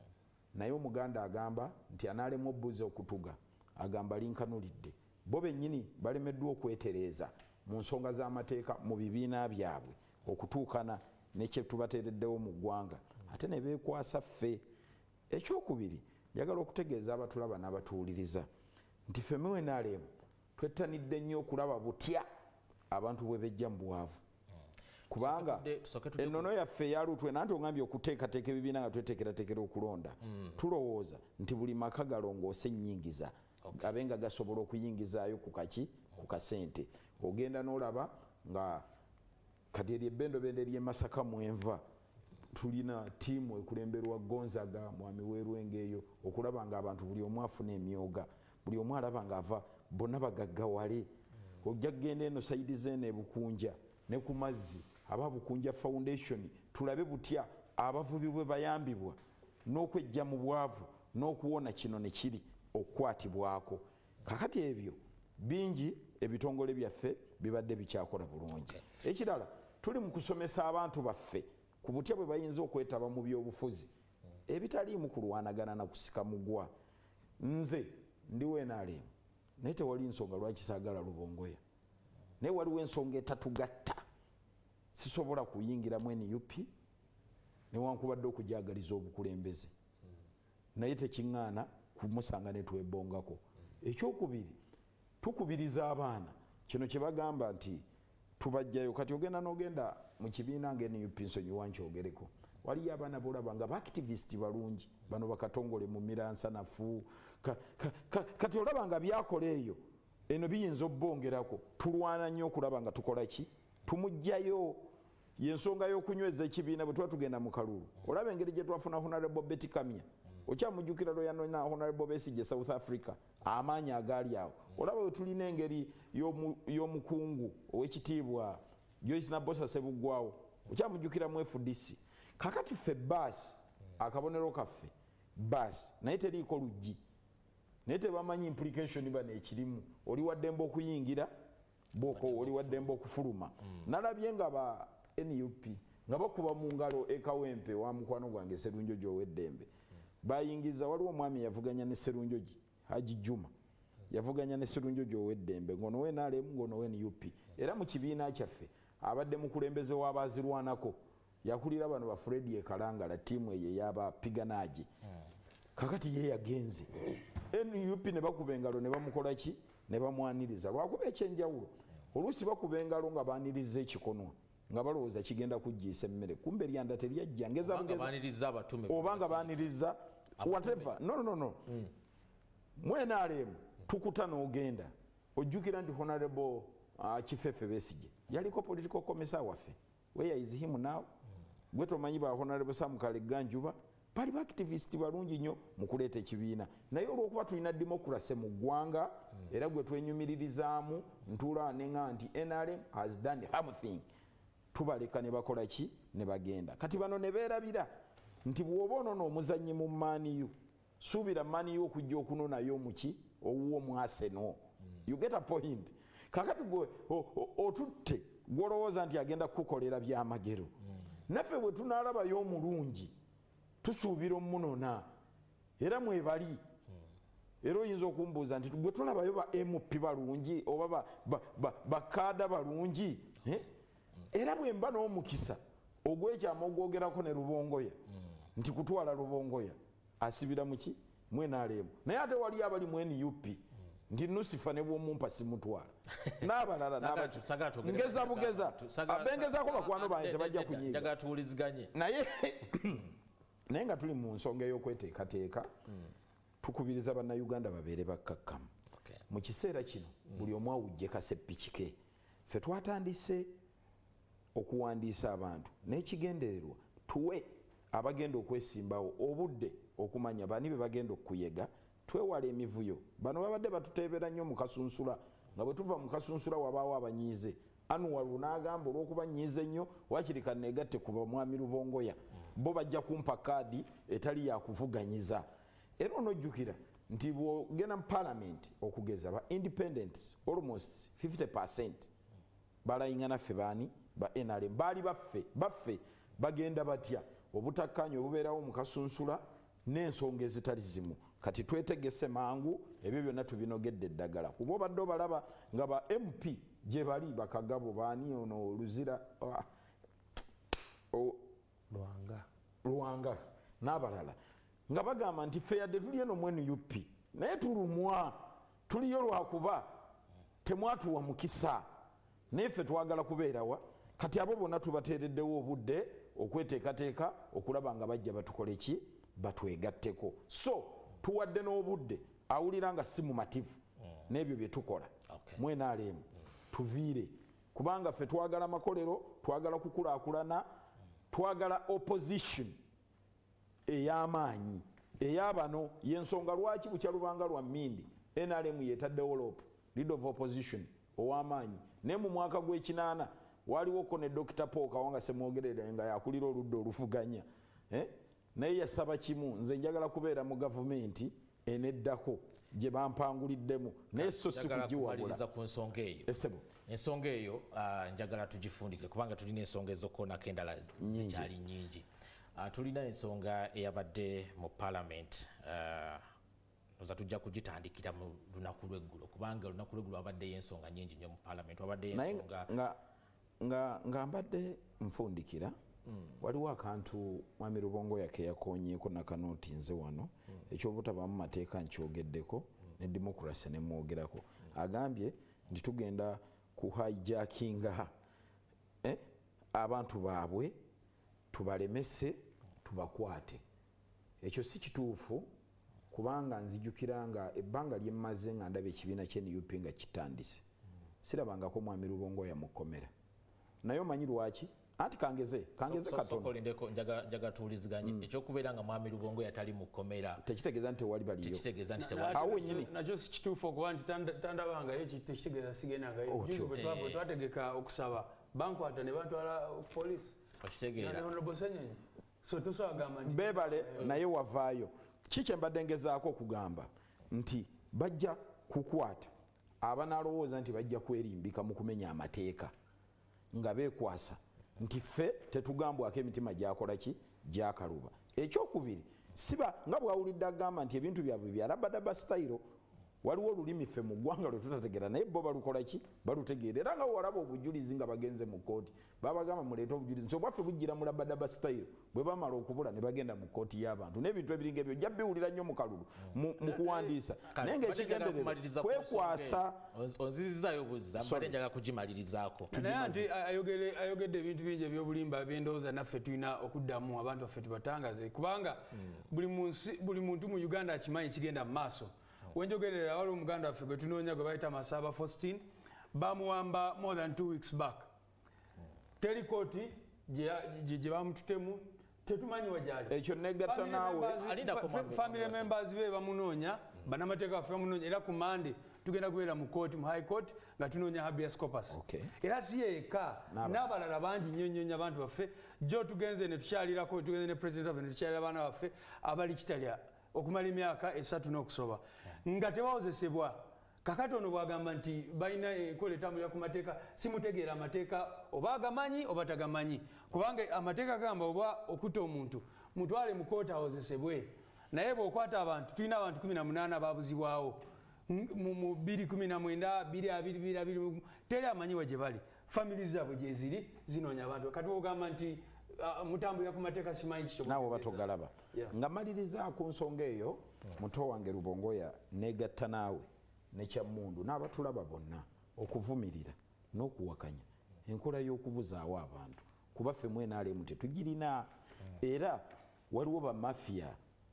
naye omuganda agamba nti anaalemu obbuzi okutuga agamba linkanulidde bo bennyini balemeddwa okwetereeza mu nsonga z'amateeka mu bibiina byabwe okutuukana nekye tubateereddewo mu ggwanga ate ne beekwasa ffe. Ekyokubiri njagala okutegeeza abatulaba n'abatuwuliriza nti ffe mu NRM twettanidde nnyo okulaba butya abantu bwe bejja mu bwavu kubanga ennono yaffe eyalutwe nanti ogambye okuteekateeka ebibiina nga tweteekerateekera okulonda tulowooza nti buli maka galongoose ennyingiza gabe nga gasobola okuyingizaayo ku kaki ku kasente. Ogenda n'olaba nga kati eryo ebbendobendo ery'e Masaka mwenva tulina tiimu ekulemberwa Gonzaga mwami w'Erwenge eyo okulaba nga abantu buli omu afuna emyoga buli omu alaba ng'ava bonna bagaggawale. Ojja kugenda eno sayidi zeeno ebukunja ne ku mazzi aba Bukunja Foundation tulabe butya abavubi bwe bayambibwa n'okwejja mu bwavu n'okuwona kino ne kiri okukwatibwako. Kakati ebyo bingi ebitongole byaffe bibadde bikyakola bulungi. Ekirala tuli mu kusomesa abantu baffe ku butya bwe bayinza okwetaba mu byobufuzi ebitaliimu kulwanagana na kusika mugwa. Nze ndiwe NRM naye tewali nsonga lwaki saagala Rubongoya naye waliwo ensonga etatugatta sisobola kuyingiramu NUP newankubadde okujagaliza obukulembeze naye tekiŋŋaana kumusanga ne twebongako. Ekyokubiri tukubiriza abaana kino kye bagamba nti tubajjayo kati ogenda n'ogenda mu kibiina nga NUP nsonyiwa nkyogereko waliyo abaana bolaba nga baactivist balungi bano bakatongole mu miransanafu kati olaba nga byakola eyo eno biyinza obbongerako tulwana nnyo okulaba nga tukola ki tumugjayo yensonga y'okunyweza ekibiina bwe tuba tugenda mu kalulu olaba engeri gye twafuna honorable Betty Kamya okyamujjukira Royal na honorable Besigye South Africa amaanyi agaali awo olaba we tulina engeri y'omukungu ow'ekitiibwa Joyce Nabosa Sebuggwawo okyamujjukira mu FDC kakati ffe baasi akabonero kaffe baasi naye teriiko luggi naye tebamanyi implication bano ekirimu oli waddembe okuyingira bwoko oli waddembe okufuluma nalabye nga ba NUP nga bakuba mu ngalo ekawempe wa mukwano gwange Sserunjogi ow'eddembe bayingiza waliwo omwami yavuganya ne Sserunjogi Haji Juma yavuganya ne Sserunjogi ow'eddembe ngono we NRM ngono we NUP era mu kibiina kyaffe abadde mukulembeze w'abazirwanako yakulira bano ba Fred Ekalangala tiimu eyo y'abapiganaagi kakati ye yagenze NUP ne bakuba engalo ne bamukola ki ne bamwaniriza lwakuba ekyenjawulo oluusi bakuba engalo nga baaniriza ekikonwa nga balowooza kigenda kujjiisa emmere kumbe eryanda teryajja obanga baaniriza whatever no mwenaalemu tukuta n'ogenda ojjukira nti honorable Kifefe Besigye yaliko political commissar waffe where is him now gwe tomanyi ba honorable Sam Kaleganjuba bali baactivist balungi nnyo mu kuleeta ekibiina naye olw'okuba tulina democracy mu ggwanga era gwe twenyumiririzaamu ntuula nenga nti NRM has done something tubaleka ne bakola ki ne bagenda kati bano ne beerabira nti bw'oba onoona omuzannyi mu maniyu suubira maniyu okujja okunonayo muki owuwo mu Arsenal you get a point kakati gwe otutte gwolowooza nti agenda kukukolera byamagero naffe bwe tunaalabayo omulungi tusuubira omunona era mwebali era oyinza okumbuuza nti gwe tulabayo ba MP balungi oba bakaada balungi era bwe mba n'omukisa ogwekyama ogwogerako ne Rubongoya nti kutwala Rubongoya asibira muki mwenaalemu naye ate wali abali mu NUP nti Nusifa ne bw'omumpa simutwala n'abalala ngeza bugeza abengezaako bakwano bange tebajja kunyiga naye nga tuli mu nsonga ey'okweteekateeka tukubiriza bannayuganda babeere bakkakkamu mu kiseera kino buli omu awujje kaseppiki ke ffe twatandise okuwandiisa abantu n'ekigendererwa tuwe abagenda okwesimbawo obudde okumanya bani be bagenda okuyega twewala emivuyo bano babadde batuteebera nnyo mu kasunsula nga bwe tuva mu kasunsula wabaawo abanyiize Anuwalu n'agamba olw'okuba nnyiize nnyo wakiri kanneegatte ku bamwami Rubongoya bo bajja kumpa kaadi etali yakuvuganyiza era onojjukira nti bw'ogenda mu parliament okugeza ba independents almost 50% balayinga naffe baani ba NRM baali baffe bagenda batya obutakkaanya obubeerawo mu kasunsula n'ensonga ezitali zimu kati twetegese mangu ebyo byonna tubinogedde eddagala kuba obadde obalaba nga ba MP gye bali bakagabo baani ono Luzira Lwanga n'abalala nga bagamba nti ffe yadde tuli eno mu NUP naye tulumwa tuliyo lwakuba temwatuwa mukisa naye ffe twagala kubeerawa kati abo bonna tubateereddewo obudde okweteekateeka okulaba nga bajja batukole ki batwegatteko so tuwadde n'obudde awulira nga si mumativu n'ebyo bye tukola mwenaalemu tuviire kubanga ffe twagala makolero twagala kukulaakulana twagala opposition ey'amaanyi ey'abano yensonga lwaki bukya lubanga lwa Mmindi NRM yeetaddewo LOP leader of opposition ow'amaanyi naye mu mwaka gw'ekinaana waliwoko ne Dr. Paul Kawanga semwogerera nga yakulira oludda oluvuganya naye yasaba kimu nze njagala kubeera mu gavumenti eneddako gye bampanguliddemu naye so si kugiwabula ku ensonga eyo njagala tugifundikire kubanga tulina ensonga ezokkoonako endala zikyali nnyingi tulina ensonga eyabadde mu parliament oza tujja kugitandikira mu lunaku lweggulo kubanga olunaku lweggulo wabaddeyo ensonga nnyingi nnyo mu parliament wabaddeyo ensonga nga mbadde nfundikira waliwo akantu mwami Rubongoya ke yakonyeeko nakanooti nze wano ekyobutabamu mateeka nkyogeddeko ne democracy ne mwogerako agambye nti tugenda ku hijackinga abantu baabwe tubalemese tubakwate. Ekyo si kituufu kubanga nzijukira nga ebbanga lyemmaze nga ndaba ekibiina ky'NUP nga kitandise. Sirabangako mwami Rubongo yamukomera. Naye omanyi lwaki? Anti kangeze katono. Njaga tuuliziganye ekyokubeera nga mwami Rubongo yatali mukomera. Tekitegeeza nti tewali baliyo. Tekitegeeza nti tewali. Awo nyini. Nakyo si kituufu okuba nti tandabangayo tekitegeeza sigendangayo. Juzi bwe twategeka okusaba bankwata ne bantwala poliisi. Okitegeera. So tusagamba nti beebale naye wavaayo. Kiki mbadde ngezaako okugamba nti bajja kukwata abanalowooza nti bajja kwerimbika mu kumenya amateeka nga beekwasa nti ffe tetugambwako emitima gyakola ki gyakaluba. Ekyokubiri siba nga bwawulidde agamba nti ebintu byabwe byalabadaba sitayiro. Waliwo olulimi ffe mu ggwanga lwe tutategeera naye bo balukola ki balutegeera. Era nga walaba obujulizi nga bagenze mu kkooti babagamba muleete obujulizi nti obwaffe bujjira mu labadaba sitayiro bwe bamala okubula ne bagenda mu kkooti y'abantu n'ebintu ebiringa ebyo ojja biwulira nnyo mu kalulu mu kuwandiisa naye ng'ekigendererwa kwekwasa. Onzizizaayo buzza mbadde njagala kugimalirizaako. naye anti ayogedde ebintu bingi ebyobulimba byendowooza naffe tulina okuddamu abantu baffe tubatangaze kubanga buli muntu mu Uganda akimanyi kigenda mu maaso. Wenjogerera waliwo omuganda waffe gwe tunoonya gwe bayita Masaba Faustin bamuwamba more than 2 weeks back. Teri kooti gye bamututemu tetumanyi wagyali. Ekyo negatta naawe family members be bamunoonya bannamateeka baffe bamunoonya era ku Monday tugenda kubeera mu kooti mu high court nga tunoonya habeas corpus. Era si yekka n'abalala bangi nnyo abantu baffe jo tugenze ne tukyalirako tugenze ne president waffe ne tukyalira abaana baffe abali kitalya okumala emyaka 3 n'okusoba nga tebawozesebwa. Kakati ono bwagamba nti balina enkola etambulira ku mateeka simutegeera amateeka oba agamanyi oba tagamanyi kubanga amateeka gamba oba okutta omuntu mutwale mu kooti awozesebwe. Naye bw'okwata abantu tulina abantu 18 babuzibwawo mu 2019 2020 teri amanyiwa gye bali family zaabwe gye ziri zinoonya abantu. Kati bw'ogamba nti mutambulira ku mateeka simanyi kikyo naawe batogalaba nga maliriza ku nsonga eyo muto wange Rubongoya negatta naawe nekyammundu n'abatulaba bonna okuvumirira n'okuwakanya enkola y'okubuzaawo abantu kuba ffe mwenaalemu tetugirina. Era waliwo bamafiya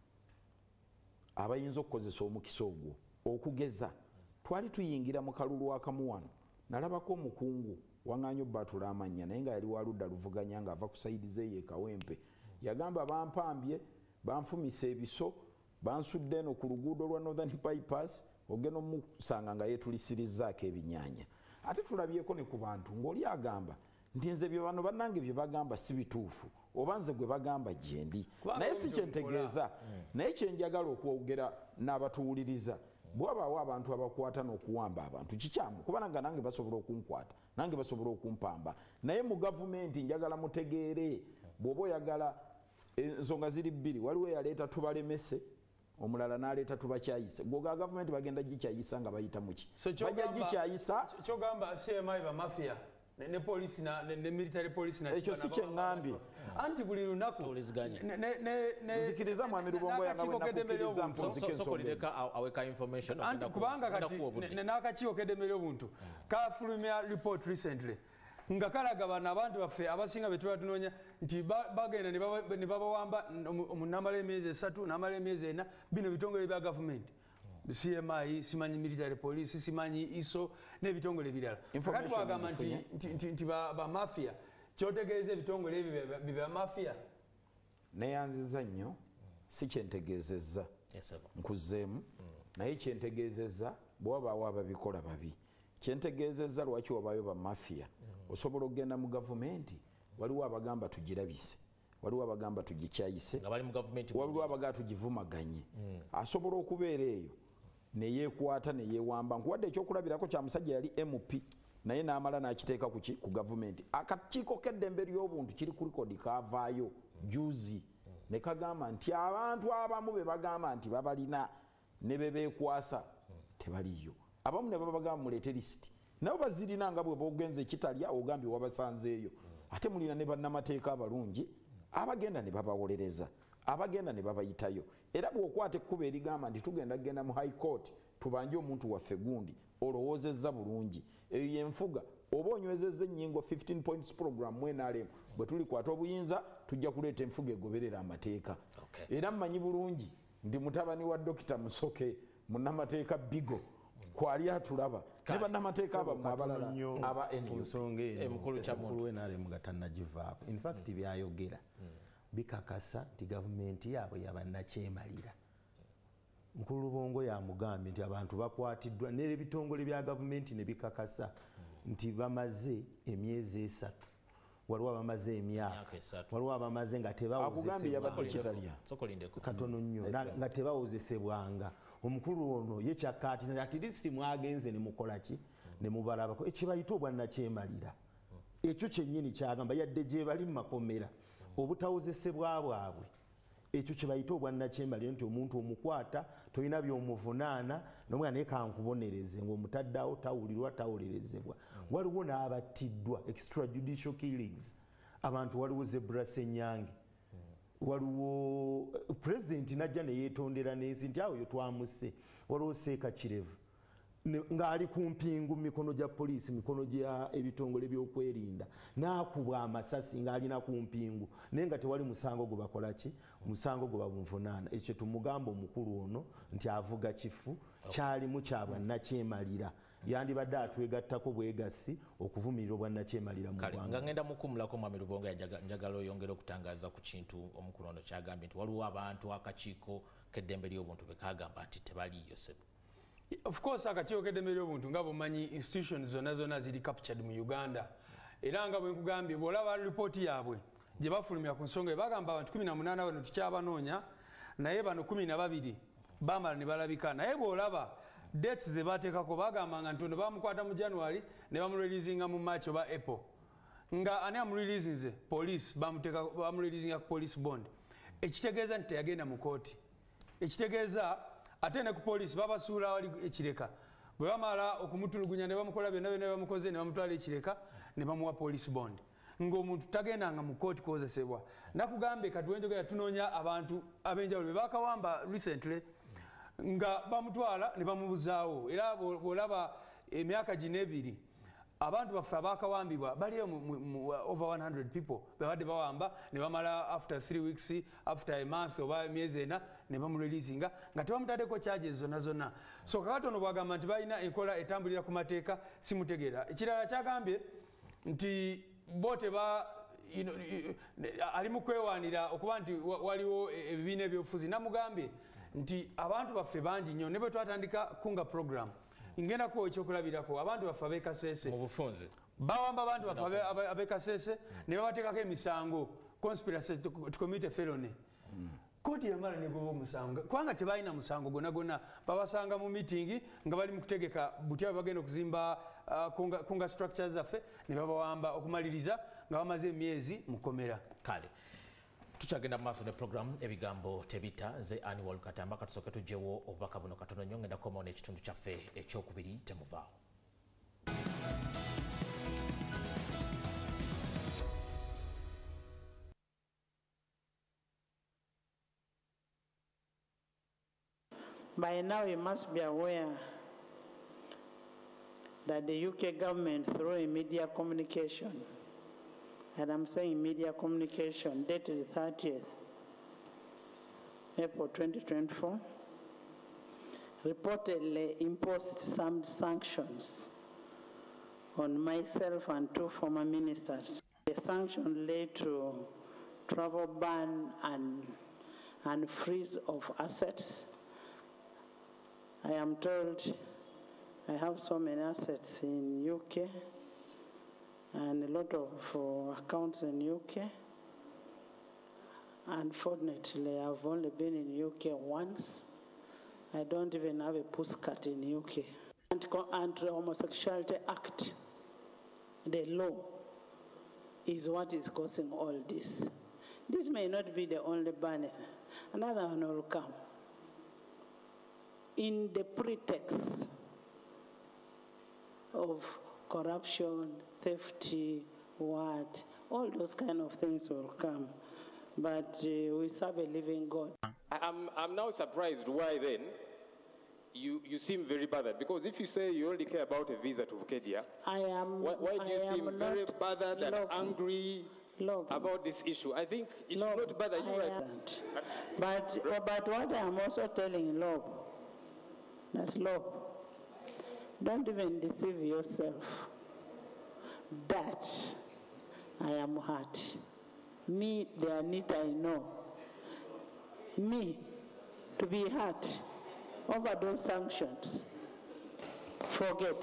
abayinza okukozesa omukisa ogwo okugeza. Twali tuyingira mu kalulu akamu wano nalabako omukungu waŋŋaanyo batula amannya naye nga yali waludda luvuganya ng'ava ku sayidi zeeye Kawempe yagamba bampambye banfumisa ebiso bansudde eno ku luguudo lwa Northern Bypass ogenda omusanga nga yeetulisirizaako ebinyaanya. Ate tulabyeko ne ku bantu ng'oli agamba nti nze bye bano bannange bye bagamba si bituufu oba nze gwe bagamba gye ndi naye si kyentegeeza. Naye kyenjagala okwogera n'abatuwuliriza bwabaawo abantu abakwata n'okuwamba abantu kikyamu kubanga nange basobola okunkwata nange basobola okumpamba. Naye mu gavumenti njagala mutegeere bw'oba oyagala ensonga ziri bbiri waliwo eyaleeta tubalemese omulala n'aleeta tubakyayise gwoga gavumenti bagenda gikyayisa nga bayita muki bajja gikyayisa. Kyogamba CMI bamafia ne police ne military police na ekyo si kyeŋŋambye anti buli lunaku nzikiriza mwami Rubongoya nga bwe nakukkiriza mpunzike ensonga aweka information anti kubanga kati n'akakiiko k'eddembe ly'obuntu kafulumya report recently nga kalaga bano abantu baffe abasinga be tuba tunoonya nti bagenda ne babawamba namala emyezi 3 namala emyezi 4 bino bitongole bya gavumenti CMI simanyi military police simanyi ISO n'ebitongole ebirala. Kakati bwagamba nti bamafia kyotegeeza ebitongole ebyo bya mafia. Neyanziza nnyo si kyentegeezezza nkuzeemu naye kyentegeezezza bw'abaawo ababikola babi. Kyentegeezezza lwaki wabaayo bamafia osobola okugenda mu gavumenti waliwo abagamba tugirabise waliwo abagamba tugikyayise waliwo abagamba tugivumaganye asobola okubeera eyo neyeekwata neyeewamba. Nkuwadde ekyokulabirako kya musajja yali MP naye n'amala n'akiteeka ku gavumenti. Akakiiko k'eddembe ly'obuntu kiri ku likodi kaavaayo juzi ne kagamba nti abantu abamu be bagamba nti babalina ne be beekwasa tebaliyo abamu ne babagamba muleete lisiti nabo bazirina nga bwe bogenze kitalya ogambye wabasanzeeyo ate mulina ne bannamateeka abalungi abagenda ne babawolereza abagenda ne babayitayo. Era bw'okwata ekkuba erigamba nti tugenda mu high court tubanje omuntu waffe gundi olowoozezza bulungi eyo yenfuga oba onywezezza ennyingo 15 points program mwenaalemu bwe tulikwata obuyinza tujja kuleeta enfuga egoberera amateeka era mmanyi bulungi ndi mutabani wa Dr. Musoke munnamateeka Bigo kwali atulaba ne bannamateeka abamwe abalala aba ensonga eno we naalemu gatannagivaako in fact byayogera bikakasa nti gavumenti yaabwe yabannakyemalira. Mukulu Lubongo yamugambye nti abantu bakwatiddwa n'ebitongole bya gavumenti ne bikakasa nti bamaze emyezi 3 waliwo abamaze emyaka waliwo abamaze nga katono nnyo nga tebawozesebwanga. Omukulu ono ye kyakkaatiza ati lisi mwagenze ne mukola ki ne mubalabako ekibayita obwannakyemalira ekyo kyennyini kyagamba yadde gye bali mu makomera obutawozesebwa bwabwe ekyo kibayita obwannakyemalira nti omuntu omukwata tolina by'omuvunaana nomwe naye kankubonereze ng'omutaddeawo tawulirwa tawolerezebwa. Waliwo n'abattiddwa extrajudicial killings abantu waliwo Zebra Senyange waliwo president najja ne yeetondera n'ensi nti awo yo twamusse waliwo Seeka Kirevu ng'ali ku mpingu mikono gya poliisi mikono gya ebitongole by'okwerinda n'akubwa amasasi ng'alina ku mpingu naye nga tewali musango gwe bakola ki musango gwe babunvunaana. Ekyo tumugamba omukulu ono nti avuga kifu kyalimu kya bwannakyemalira yandibadde atwegattako bwegassi okuvumirira obwannakyemalira mu ggwanga. Nga ngenda mukumulako Mwami Lubongo njagala oyongera okutangaaza ku kintu omukulu ono kyagambye nti waliwo abantu akakiiko k'eddembe ly'obuntu be kagamba nti tebaliyo sebo. Of course akakiiko k'eddembe ly'obuntu nga bwomanyi institutions zonna ziri captured mu Uganda era nga bwe nkugambye bw'olaba lipooti yaabwe gye bafulumya ku nsonga bagamba abantu 18 bano tukyabanoonya naye bano 12 bamala ne balabika naye bw'olaba dates ze bateekako bagambanga nti ono bamukwata mu January ne bamureleasinga mu March oba April nga ani amureleasinze police bamureleasinga ku police bond ekitegeeza nti teyagenda mu kooti ekitegeeza ate ne ku police babasuula wali ekireka bwe bamala okumutulugunya ne bamukola byonna byonna bamukoze ne bamutwala ekireka ne bamuwa police bond ng'omuntu tagendanga mu kooti kukozesebwa. Nakugambe kati wenjogera tunoonya abantu ab'enjawulo be bakawamba recently nga bamutwala ne bamubuzaawo era bw'olaba emyaka gino 2 abantu baffe abakawambibwa baliyo over 100 people babadde bawamba ne bamala after 3 weeks after a month oba emyezi 4 ne bamureleasinga nga tebamutaddeko charges zonna. So kakati ono bwagamba nti balina enkola etambulira ku mateeka simutegeera. Ekirala kyagambye nti bote ali mu kwewaanira okuba nti waliwo ebibiina ebyobufuzi namugambye nti abantu baffe bangi nnyo ne bwe twatandika kunga program ngendako ekyokulabirako abantu baffe ab'ekasese mu bufunze bawamba abantu baffe ab'ekasese ne babateekako emisango conspiracy to commit a felony. Kooti yamala negoba omusango kubanga tebalina musango gwonna babasanga mu meeting nga bali mu kutegeka butya bagenda okuzimba kunga structures zaffe ne babawamba okumaliriza nga bamaze emyezi mukomera. Kale tukyagenda maaso ne program ebigambo tebita ze annual katamba katusooke tugyewo obubaka buno katono nnyo ngenda kukomawo n'ekitundu kyaffe ekyokubiri temuvaawo. By now you must be aware that the UK government, through a media communication, and I'm saying media communication, dated 30th April 2024, reportedly imposed some sanctions on myself and 2 former ministers. The sanction led to travel ban and freeze of assets. I am told I have so many assets in UK and a lot of accounts in UK. Unfortunately, I've only been in UK once. I don't even have a postcard in UK. And the Homosexuality Act, the law, is what is causing all this. This may not be the only ban. Another one will come. In the pretext of corruption, theft, all those kind of things will come. But we serve a living God. I'm now surprised why then you seem very bothered, because if you say you only care about a visa to Kedia, why do you seem very bothered and angry Look, about this issue. I think it should not bother you right now. But what I am also telling Lob, that Lob, don't even deceive yourself that I am hurt. Me, the Anita I know, me, to be hurt over those sanctions, forget.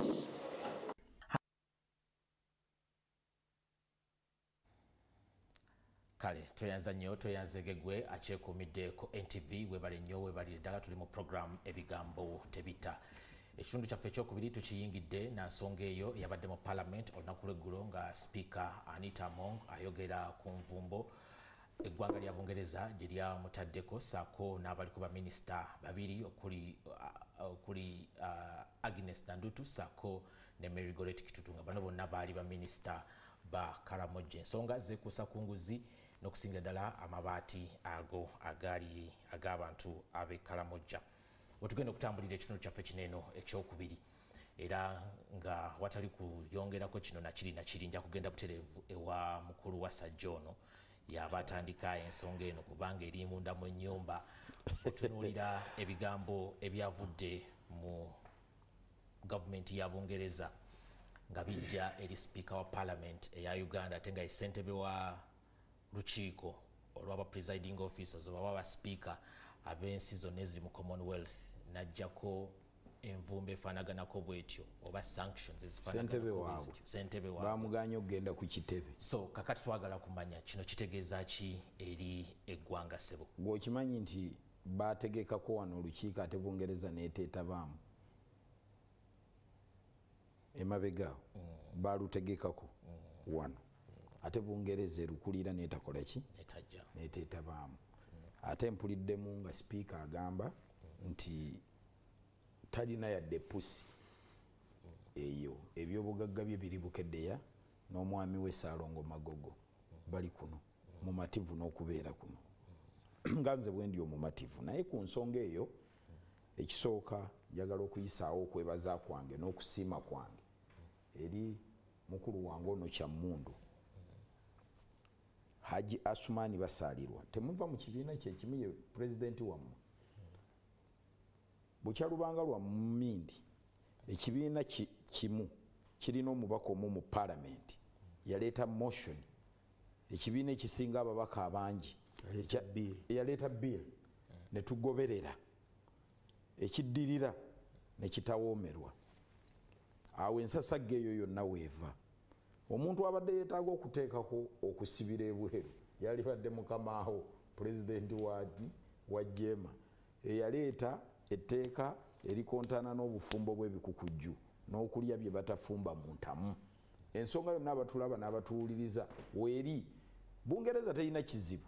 Kale tweyanza nnyo tweyanzege gwe akyekuumidde ku NTV webale nnyo webalire ddala tuli mu program ebigambo tebita. Ekitundu kyaffe ekyokubiri tukiyingidde na nsonga eyo yabadde mu parliament olunaku lw'eggulo nga speaker Anita Among ayogera ku nvumbo eggwanga lya Bungereza gye lyamutaddeko ssaako n'abaliko baminisita babiri okuli Agnes Nandutu ssaako ne Mary Goretti Kitutu nga bano bonna baali baminisita ba Karamoja. Ensonga zeekuusa ku nguzi n'okusingira ddala amabaati ago agaali ag'abantu ab'e Karamoja. Wetugenda okutambulira ekitundu kyaffe kineeno ekyokubiri era nga watali kuyongerako kino nakiri nja kugenda butereevu ewa mukulu wa Sajja ono yaba atandika ensonga eno kubanga eri munda mu nnyumba otunuulira ebigambo ebyavudde mu gavumenti ya Bungereza nga bijja eri speaker wa parliament eya Uganda ate nga ye ssentebe wa lukiiko olw'aba presiding officers oba aba speaker ab'ensi zonna eziri mu Commonwealth najjako envumba efaanaganako bwetyo oba sanctions ssentebe waabwe bamuganye okugenda ku kitebe. So kakati twagala kumanya kino kitegeeza ki eri eggwanga ssebo? Gweokimanyi nti baategekako wano olukiiko ate Bungereza neeteetabaamu emabegaawo baalutegekako wano ate Bungereza erukulira neetakola ki neeteetabaamu. Ate mpuliddemu nga speaker agamba nti talina yadde pusi eyo ebyobugagga bye biri Bukeddeya n'omwami we Ssaalongo Magogo bali kuno mumativu n'okubeera kuno nga nze bwe ndi omumativu. Naye ku nsonga eyo ekisooka njagala okuyisaawo okwebaza kwange n'okusiima kwange eri mukulu wange ono Kyammundu Haji Asumani basaalirwa. Temuva mu kibiina kyekimu ye pulezidenti wammwe bukyalubanga lwa Mindi ekibiina kimu kirina omubaka omu mu parliament yaleeta motion ekibiina ekisinga ababaka abangi yaleeta bill ne tugoberera ekiddirira ne kitawoomerwa. Awo ensasagga eyo yonna weeva. Omuntu abadde yeetaaga okuteekako okusibira ebweru yalibadde mukamaawo pulezidenti wa Jema eyaleeta etteeka erikontana n'obufumbo bw'ebikukujju n'okulya bye batafumba mu ntamu. Ensonga yonna abatulaba n'abatuwuliriza weeri Bungereza terina kizibu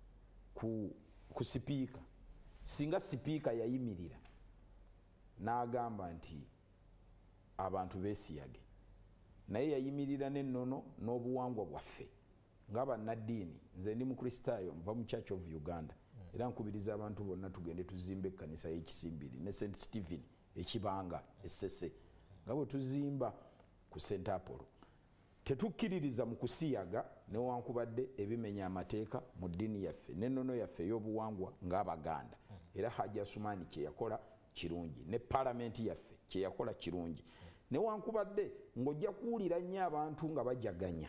ku sipiika singa sipiika yayimirira n'agamba nti abantu beesiyage naye yayimirira n'ennono n'obuwangwa bwaffe ng'abannaddiini. Nze ndi mukristaayo nva mu Church of Uganda era nkubiriza abantu bonna tugende tuzimba ekkanisa y'Ekisimbiri ne St Stephen ekibanga essese nga bwe tuzimba ku St Apollo. Tetukkiririza mu kusiyaga newankubadde ebimenya amateeka mu ddiini yaffe n'ennono yaffe ey'obuwangwa ng'Abaganda. Era Haji Asumani kye yakola kirungi ne palamenti yaffe kye yakola kirungi newankubadde ng'ojja kuwulira nnyo abantu nga bajaganya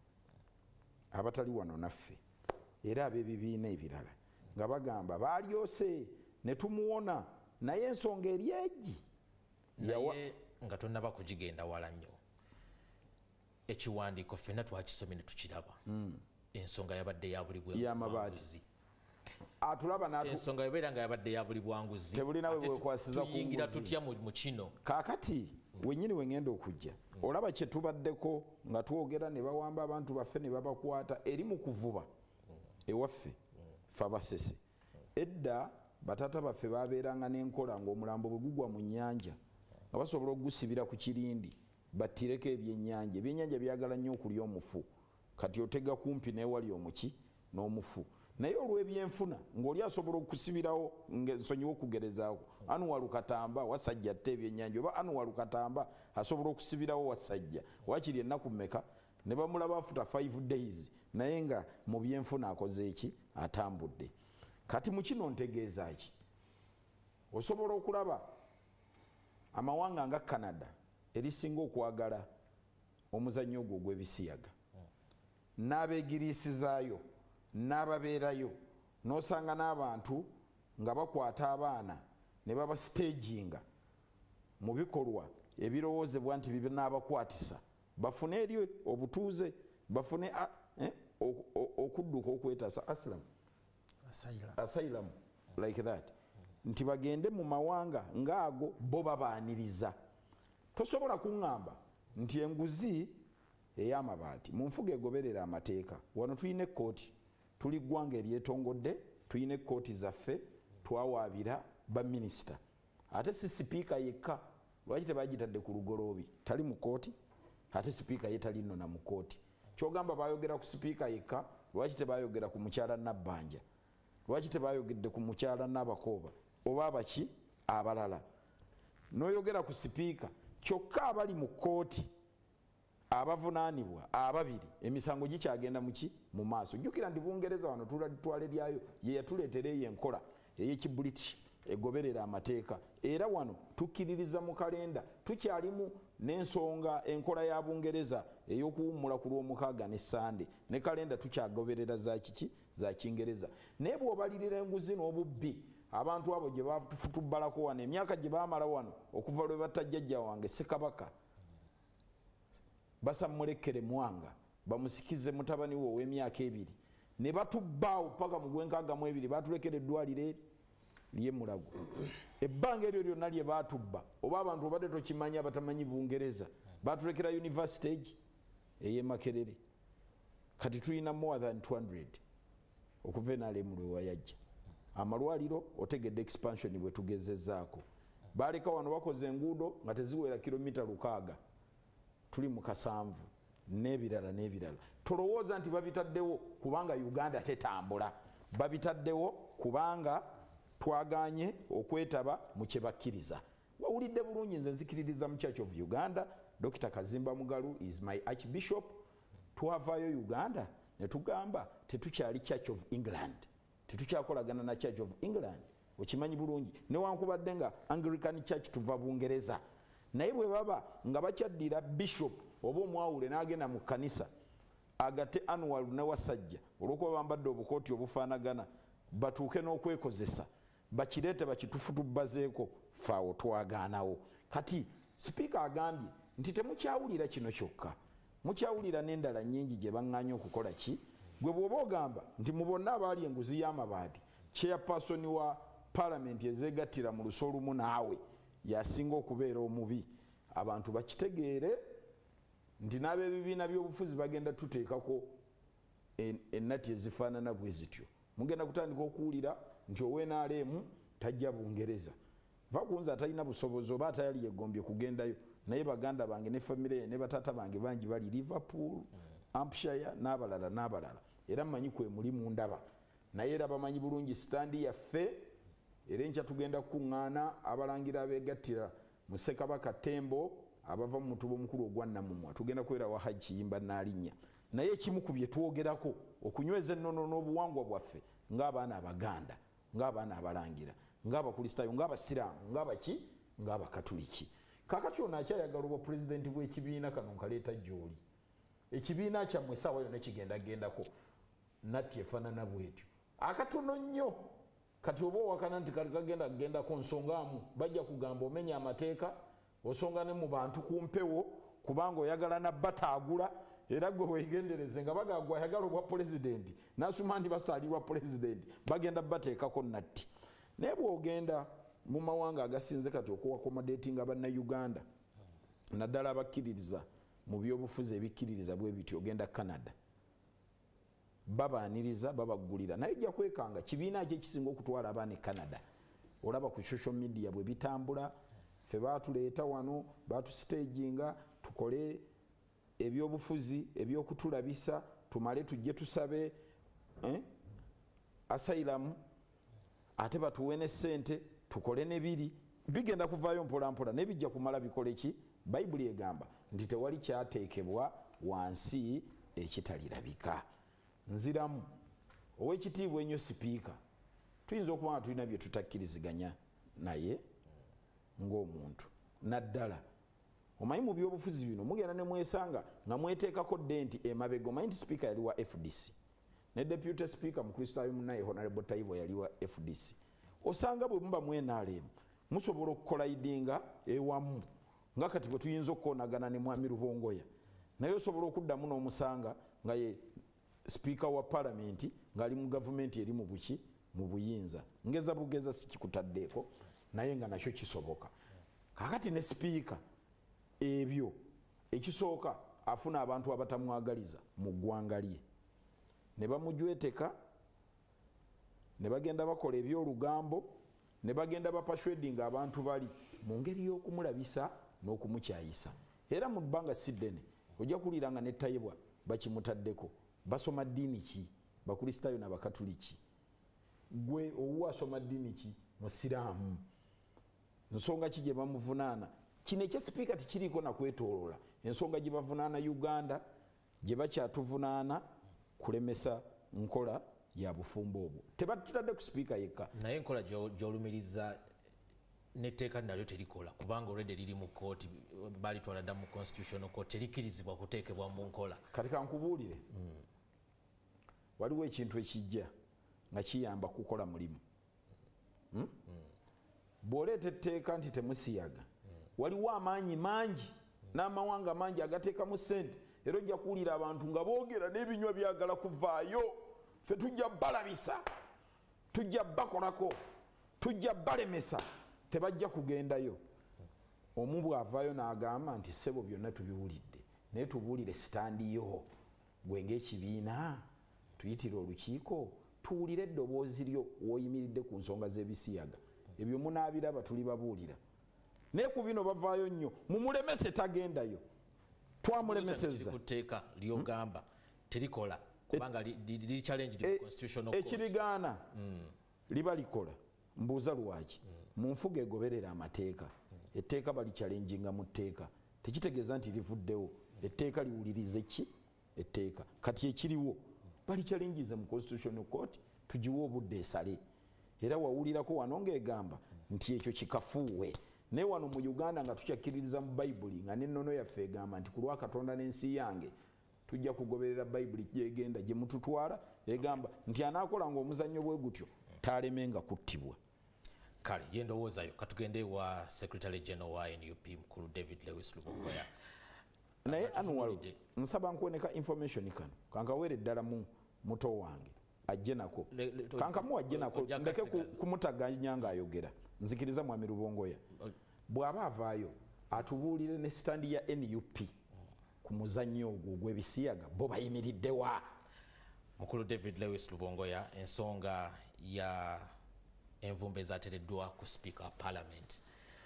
abatali wano naffe era ab'ebibiina ebirala nga bagamba baalyose ne tumuwona naye ensonga eri egi naye nga tonnaba kugigenda wala nnyo ekiwandiiko ffenna twakisomye ne tukiraba ensonga yabadde ya buli bwanguzi atulaba ensonga yabeera nga yabadde ya buli bwanguzi tebulinawe bwekwasiza tuyingira tutya mu kino kaakati wennyini wengenda okujja olaba kye tubaddeko nga twogera ne bawamba abantu baffe ne babakwata eri mu kuvuba ewaffe fe abasese. Edda batata baffe babeeranga n'enkola ng'omulambo bwe gugwa mu nnyanja nga basobola okugusibira ku kirindi battireko ebyennyanja. Ebyennyanja byagala nnyo okulya omufu kati otega kumpi n'ewali omuki n'omufu naye olw'ebyenfuna ng'oli asobola okusibirawo ng'ensonyiwa okugerezaako Annual Katamba wasajja atta ebyennyanja oba Annual Katamba asobola okusibirawo wasajja wakiri ennaku mmeka ne bamulaba afuta 5 days naye nga mu byenfuna akoze eki atambudde. Kati mu kino ntegeeza ki? Osobola okulaba amawanga nga Canada erisinga okwagala omuzannyo ogwo ogw'ebisiyaga n'abeegiriisizaayo n'ababeerayo n'osanga n'abantu nga bakwata abaana ne babasiteejinga mu bikolwa ebirowoozebwa nti bibinaabakwatisa bafune eri obutuuze bafune okudduka okwetaasa asylum like that nti bagende mu mawanga ngaago bo babaaniriza. Tosobola kuŋŋamba nti enguzi ey'amabaati mu nfuga egoberera amateeka. Wano tulina ekkooti, tuli ggwanga eryetongodde, tulina ekkooti zaffe twawaabira baminisita. Ate si sipiika yekka, lwaki tebagitadde ku lugoloobi? Tali mu kkooti, ate sipiika ye tali nno na mu kkooti. Kyogamba bayogera ku sipiika yekka, lwaki tebayogera ku mukyala Nabbanja? Lwaki tebayogedde ku mukyala Nabakooba oba abaki abalala? N'oyogera ku sipiika, kyokka abali mu kkooti abavunaanibwa ababiri emisango gikyagenda muki mu maaso. Jjukira nti Bungereza wano twale lyayo ye yatuleetera eyo enkola ey'ekibritish egoberera amateeka, era wano tukkiririza mu kalenda tukyalimu n'ensonga enkola ya Bungereza ey'okuwummula ku Lwomukaaga ne Sande, ne kalenda tukyagoberera za kiki za Kingereza. Naye bw'obalirira enguzi n'obubbi abantu abo gye batufutubbalako wano emyaka gye baamala wano okuva lwe batta jjajja wange Ssekabaka basammulekere Mwanga bamusikize mutabani we ow'emyaka 2 ne batubbaawo paka mu gw'62 batulekera eddwaliro eri lye Mulago. Ebbanga eryo lyonna lye batubba oba abantu obadde tokimanyi abatamanyi Bungereza batulekera University egi ey'e Makerere. Kati tulina more than 200 okuva NRM lwe wayajja. Amalwaliro otegedde expansion bwe tugezezzaako. Baleka wano bakoze enguudo nga teziwera kilomita 600. Tuli mu 7 n'ebirala n'ebirala. Tolowooza nti babitaddewo kubanga Uganda tetambula. Babitaddewo kubanga twaganye okwetaba mu kye bakkiriza. Wawulidde bulungi nze nzikiririza mu Church of Uganda, Dr. Kazimba Mugalu is my Archbishop. Twavaayo Uganda ne tugamba tetukyali Church of England. Tetukyakolagana na Church of England. Okimanyi bulungi. Newankubadde nga Anglican Church tuva Bungereza. Naye bwe baba nga bakyaddira bishop oba omwawule n'agenda mu kkanisa agate annual ne wasajja olw'okuba bambadde obukooti obufaanagana batuuke n'okwekozesa bakireete bakitufutubbazeeko faawo twagaanawo. Kati sipiika agambye nti temukyawulira kino kyokka, mukyawulira n'endala nnyingi gye baŋŋaanye okukola ki. Gwe bw'oba ogamba nti mu bonna abaali enguzi y'amabaati chairperson wa parliament ezeegattira mu luso olumu naawe yasinga okubeera omubi, abantu bakitegeere nti n'ab'ebibiina by'obufuzi bagenda tuteekako ennati ezifaanana bwe zityo. Mugenda kutandika okuwulira nti ow'NRM tajja Bungereza. Vakunze atalina busobozi oba atayali yegombye kugendayo, naye baganda bange ne famire ye ne bataata bange bangi bali Liverpool, Hampshire n'abalala n'abalala. Era mmanyi kwe muli mu ndaba. Naye era bamanyi bulungi sitandi yaffe era enkya tugenda kuŋŋaana abalangira abeegattira mu Ssekabaka Tembo abava mu mutubo omukulu ogwa Namumwa. Tugenda kwera wa Hajji Kiyimba Naalinnya. Naye ekimu ku bye twogerako okunyweza ennono n'obuwangwa bwaffe ng'abaana Abaganda, ng'abaana abalangira, ng'Abakristaayo, ng'Abasiraamu, ng'abaki, ng'Abakatuliki. Kaakati ono akyayagala obwa pulezidenti bw'ekibiina kano nkaleeta gy'oli. Ekibiina kyammwe essaawa yonna kigendagendako natti efaanana bw'etyo. Akatono nnyo. Kati oba owakana nti kagendagendako nsongamu bajja kugamba omenya amateeka osonga ne mu bantu ku mpewo kubanga oyagala nabbataagula era gwe weegendereze nga bagagwa ayagala obwa pulezidenti n'asuma nti basaalirwa pulezidenti bagenda bateekako natti. Naye bw'ogenda mu mawanga agasinze kati okuwakomodatinga bannayuganda naddala abakkiririza mu byobufuzi ebikkiririza bwe biti ogenda Canada babaaniriza babaggulira naye ojja kwekanga kibiina kye kisinga okutwala abaana e Canada. Olaba ku social media bwe bitambula, ffe baatuleeta wano baatusitaginga tukole ebyobufuzi ebyokutulabisa tumale tujje tusabe asylum ate batuwe ne ssente tukole ne biri bigenda kuvaayo mpola mpola nebijja kumala bikole ki. Bayibuli egamba nti tewali kyateekebwa wansi ekitalirabika. Nziramu owekitiibwa ennyo sipiika tuyinza okuba nga tulina bye tutakkiriziganya naye ng'omuntu naddala omanyi mu byobufuzi bino mugenda ne mwesanga nga mweteekako denti emabega. Omanyi nti sipiika yali wa FDC ne deputy speaker mukristaayo munnaye honorable Taibo yali wa FDC. Osanga bwe muba mu NRM musobola okukolayidinga ewamu nga kati bwe tuyinza okukonagana ne Mwami Rubongoya naye osobola okuddamu n'omusanga nga ye speaker wa parliament ng'ali mu gavumenti eri mu buki mu buyinza. Ngeza bugeza sikikutaddeeko naye nga nakyo kisoboka. Kakati ne speaker ebyo ekisooka afuna abantu abatamwagaliza mu ggwanga lye ne bamujweteka ne bagenda bakola ebyolugambo ne bagenda bapashwedinga abantu bali mu ngeri y'okumulabisa n'okumukyayisa. Era mu bbanga siddene ojja kuwulira nga nettayibwa bakimutaddeko basoma ddiini ki bakristaayo n'abakatuliki. Gwe owuwa asoma ddiini ki musiraamu. Nsonga ki gye bamuvunaana? Kino ekya sipiika tikiriiko nakwetooloola. Ensonga gye bavunaana Uganda gye bakyatuvunaana kulemesa nkola ya bufumbo obwo. Tebatitadde ku sipiika yekka. Naye enkola gy'olumiriza n'etteeka nalyo terikola kubanga already liri mu kooti balitwala dda mu constitutional court terikkirizibwa kuteekebwa mu nkola. Kati kankubuulire waliwo ekintu ekijja nga kiyamba kukola mulimu. Bw'oleeta etteeka nti temusiyaga waliwo amaanyi mangi n'amawanga mangi agateekamu ssente era ojja kuwulira abantu nga boogera n'ebinywa byagala kuvaayo. Ffe tujja balabisa tujja bakolako tujja balemesa tebajja kugendayo. Omu bw'avaayo n'agamba nti ssebo byonna tubiwulidde naye tubuulire sitandiyo gwe ng'ekibiina tuyitire olukiiko tuwulire eddoboozi lyo w'oyimiridde ku nsonga z'ebisiyaga. Ebyo munaabiraba tuli babuulira naye ku bino bavaayo nnyo mumulemese tagendayo. Twamulemesezza kuteeka lyogamba terikola kubanga liri challenge the constitutional court. Ekirigaana liba likola mbuuza lwaki mu nfuga egoberera amateeka. Etteeka bali challenginga mu tteeka tekitegeeza nti livuddewo. Etteeka liwulirize ki etteeka kati ekiriwo bali challengize mu constitutional court tugiwe obudde esale. Era wawulirako wano ng'egamba nti ekyo kikafuuwe. Naye wano mu Uganda nga tukyakkiririza mu Bayibuli nga n'ennono yaffe egamba nti ku lwa Katonda n'ensi yange tujja kugoberera Bayibuli gyegenda gye mututwala egamba nti anaakolanga omuzannyo bwe gutyo taalemenga kuttibwa. Kale ye ndowoozayo katugende wa Secretary General wa NUP mukulu David Lewis Lubongoya. Naye Anwar nsaba nkuwoneka information kano kankaweere ddala mu muto wange ajje nako kankamu ajje nako ndeke kumutaganya ng'ayogera. Nzikiriza Mwami Rubongoya bw'aba avaayo atubuulire ne standi ya NUP ku muzannyo ogwo ogw'ebisiyaga bo bayimiriddewa. Mukulu David Lewis Lubongoya ensonga ya envumbe ezateereddwa ku speaker parliament.